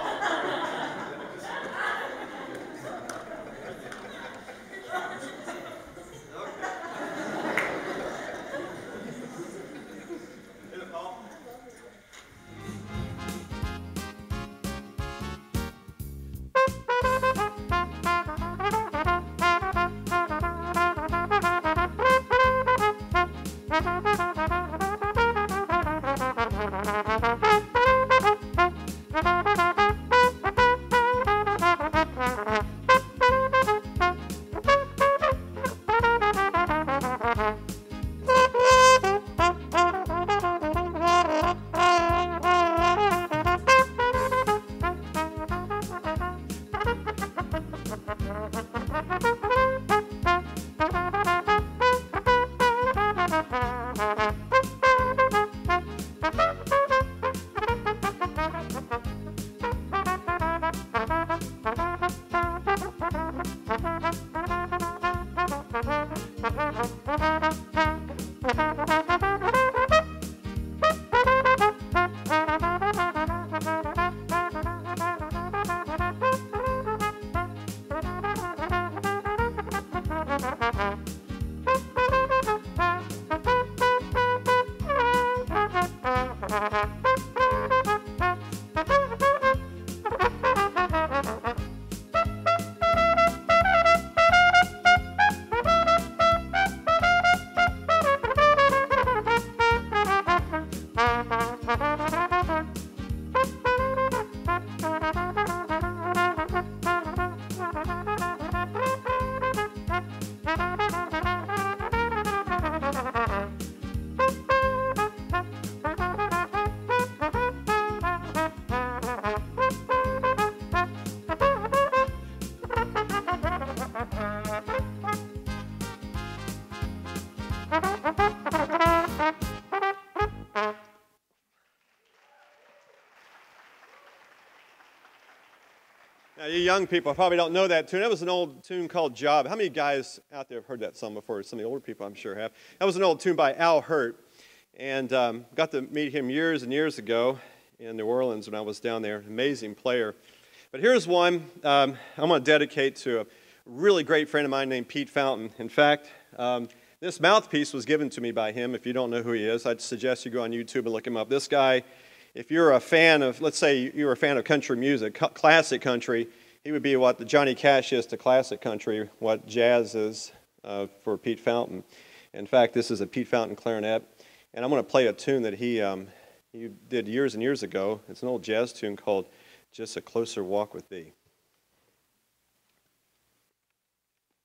Now, you young people probably don't know that tune. That was an old tune called Job. How many guys out there have heard that song before? Some of the older people, I'm sure, have. That was an old tune by Al Hirt. And um, got to meet him years and years ago in New Orleans when I was down there. Amazing player. But here's one um, I'm going to dedicate to a really great friend of mine named Pete Fountain. In fact, um, this mouthpiece was given to me by him. If you don't know who he is, I'd suggest you go on YouTube and look him up. This guy, if you're a fan of, let's say you're a fan of country music, classic country, he would be what the Johnny Cash is to classic country, what jazz is uh, for Pete Fountain. In fact, this is a Pete Fountain clarinet, and I'm going to play a tune that he, um, he did years and years ago. It's an old jazz tune called Just a Closer Walk with Thee.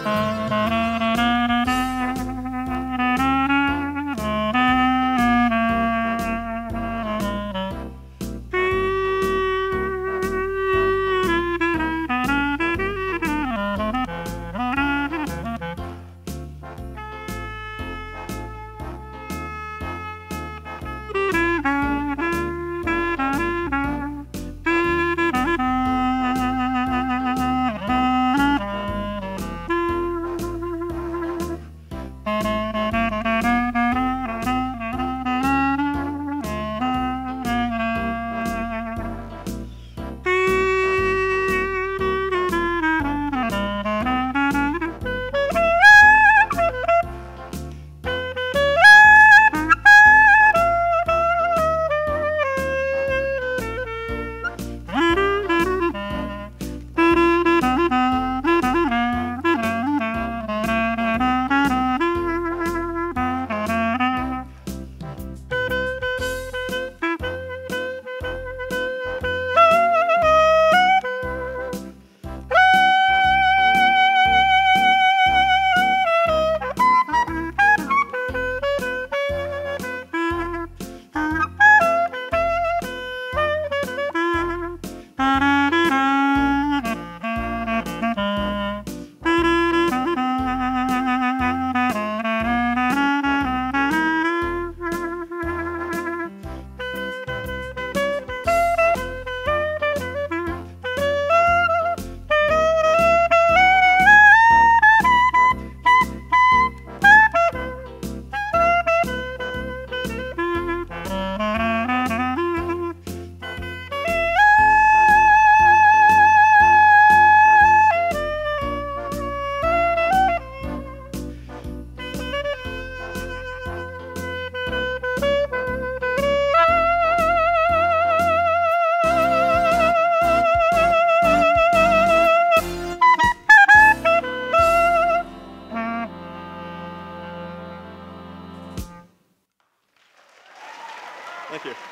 Thank you.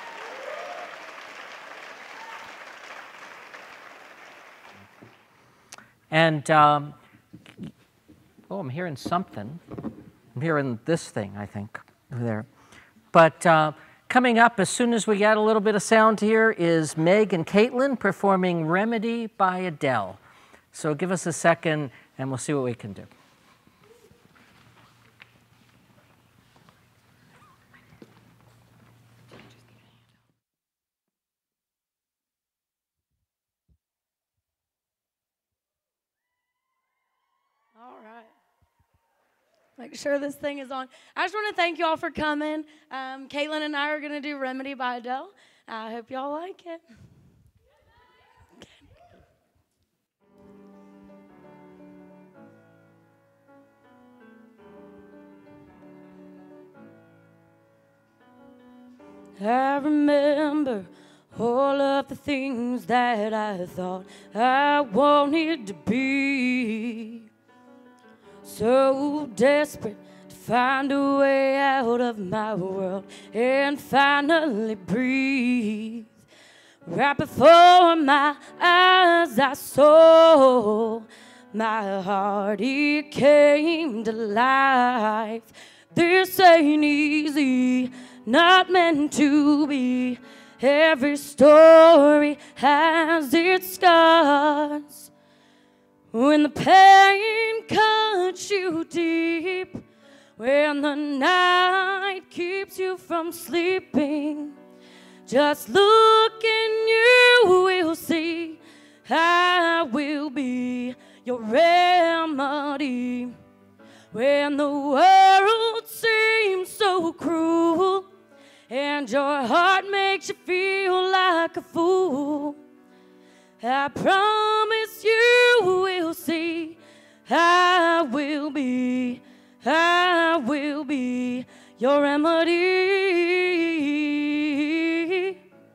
And, um, oh, I'm hearing something. I'm hearing this thing, I think, over there. But uh, coming up, as soon as we get a little bit of sound here, is Meg and Caitlin performing Remedy by Adele. So give us a second, and we'll see what we can do. All right. Make sure this thing is on. I just want to thank you all for coming. Um, Caitlin and I are going to do Remedy by Adele. I hope y'all like it. I remember all of the things that I thought I wanted to be. So desperate to find a way out of my world and finally breathe. Right before my eyes I saw my heart, it came to life. This ain't easy, not meant to be. Every story has its scars. When the pain cuts you deep, when the night keeps you from sleeping, just look and you will see I will be your remedy. When the world seems so cruel and your heart makes you feel like a fool, I promise you will see I will be, I will be your remedy.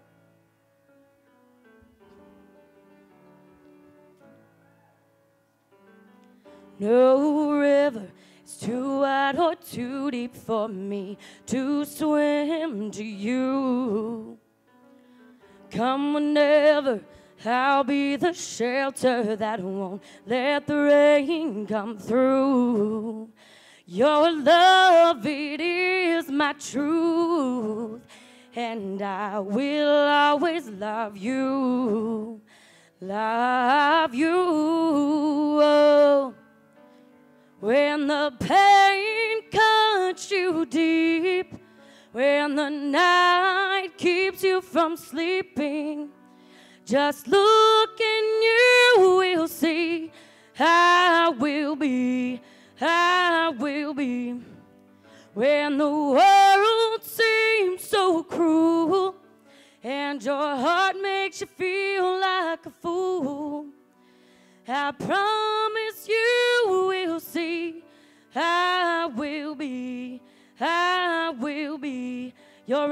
No river is too wide or too deep for me to swim to you. Come whenever I'll be the shelter that won't let the rain come through. Your love, it is my truth, and I will always love you, love you. Oh. When the pain cuts you deep, when the night keeps you from sleeping, just look and you will see I will be, I will be. When the world seems so cruel and your heart makes you feel like a fool, I promise you will see I will be, I will be your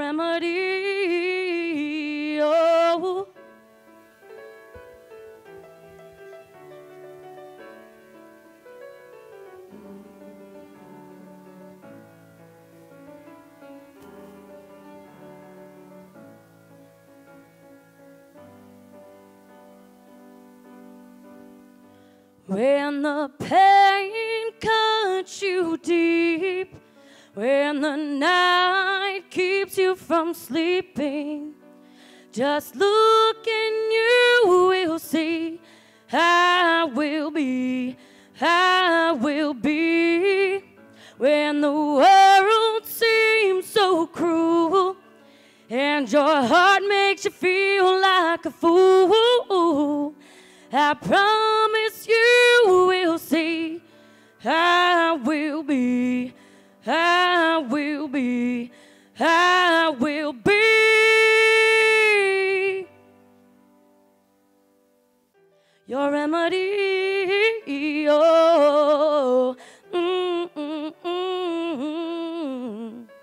remedy. Oh. When the pain cuts you deep, when the night keeps you from sleeping, just look and you will see I will be, I will be. When the world seems so cruel and your heart makes you feel like a fool, I promise you will see I will be, I will be, I will be your remedy. Oh. Mm, mm, mm.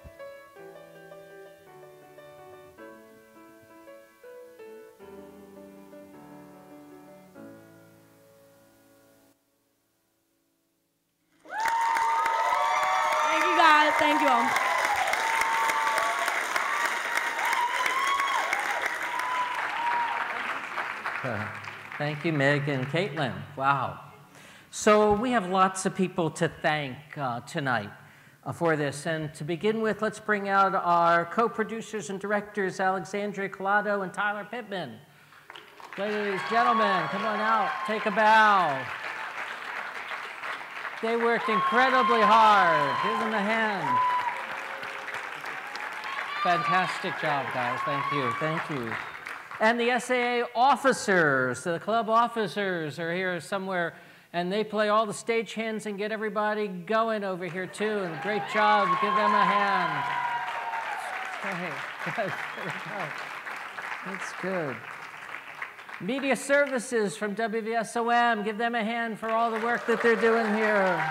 Thank you guys. Thank you all. Uh, Thank you, Meg and Caitlin. Wow. So we have lots of people to thank uh, tonight uh, for this. And to begin with, let's bring out our co-producers and directors, Alexandria Collado and Tyler Pittman. Ladies, gentlemen, come on out, take a bow. They worked incredibly hard. Give them a hand. Fantastic job, guys. Thank you. Thank you. And the S A A officers, the club officers are here somewhere, and they play all the stagehands and get everybody going over here too. And great job. Give them a hand. Okay. Good. That's good. Media Services from W V S O M. Give them a hand for all the work that they're doing here.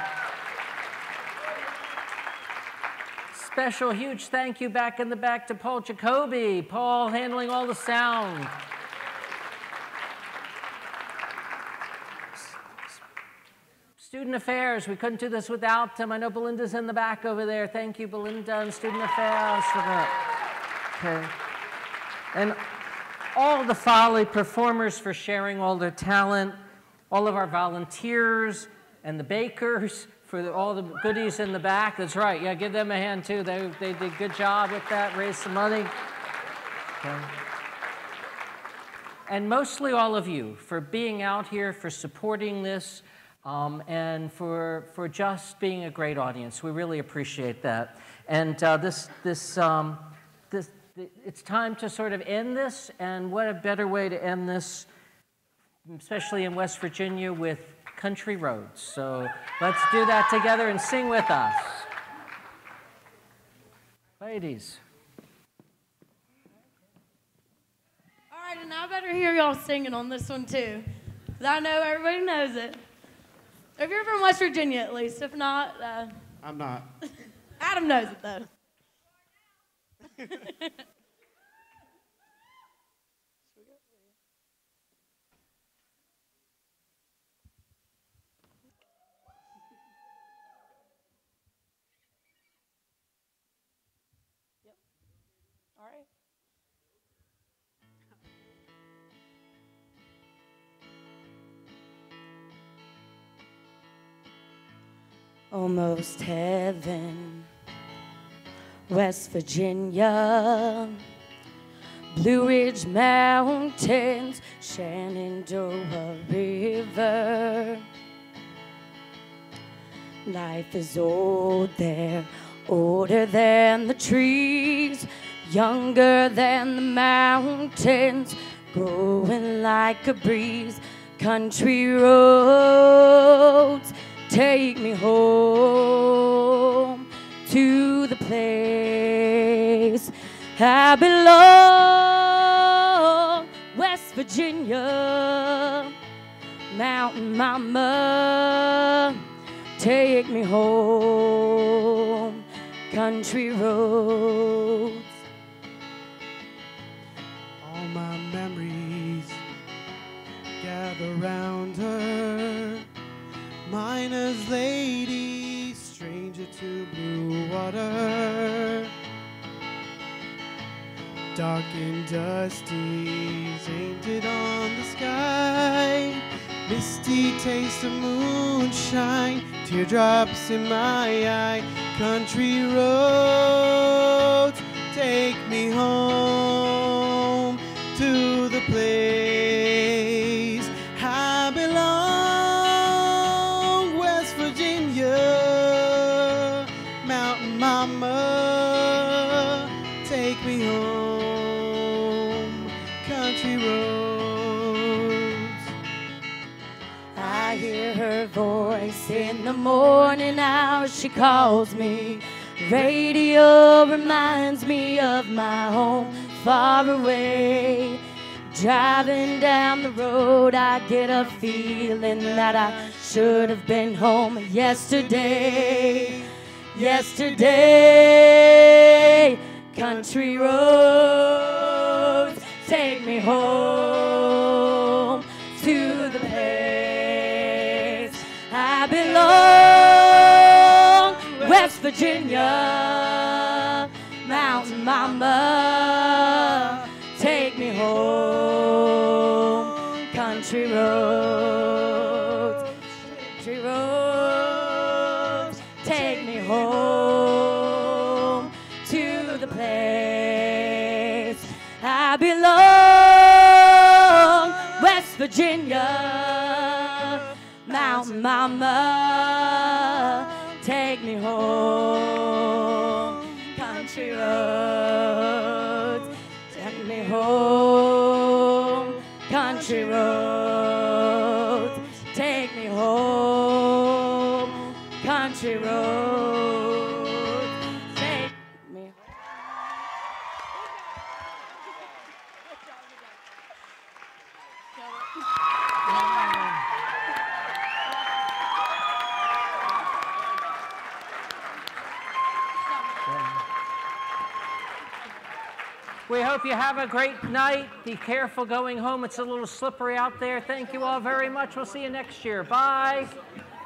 Special huge thank you back in the back to Paul Jacoby. Paul handling all the sound. Student Affairs, we couldn't do this without them. I know Belinda's in the back over there. Thank you, Belinda, and Student Affairs for that. Okay. And all the Folly performers for sharing all their talent, all of our volunteers and the bakers for the, all the goodies in the back. That's right. Yeah, give them a hand too. They, they did a good job with that, raised some money. Okay. And mostly all of you for being out here, for supporting this, um, and for, for just being a great audience. We really appreciate that. And uh, this, this, um, this, it's time to sort of end this, and what a better way to end this, especially in West Virginia, with Country Roads. So let's do that together and sing with us. Ladies. All right, and I better hear y'all singing on this one too, because I know everybody knows it. If you're from West Virginia, at least. If not, uh, I'm not. Adam knows it though. All right. almost heaven. West Virginia, Blue Ridge Mountains, Shenandoah River. Life is old there, older than the trees, younger than the mountains, growing like a breeze. Country roads take me home to the place I belong. West Virginia, Mountain Mama, take me home. Country roads. All my memories gather round her. Miner's lady, stranger to blue water. Dark and dusty, tainted on the sky. Misty taste of moonshine, teardrops in my eye. Country roads take me home to the place I belong. West Virginia, Mountain Mama, take me home. Country roads. I hear her voice in the morning hours. She calls me. Radio reminds me of my home far away. Driving down the road, I get a feeling that I should have been home yesterday. Yesterday, country roads take me home to the place I belong. West Virginia, Mountain Mama, take me home. Country roads, country roads, take me home to the place I belong. West Virginia, Mountain Mama, take me home. Country roads, take me home. Country roads, take me home. Country roads, take me home. We hope you have a great night. Be careful going home. It's a little slippery out there. Thank you all very much. We'll see you next year. Bye.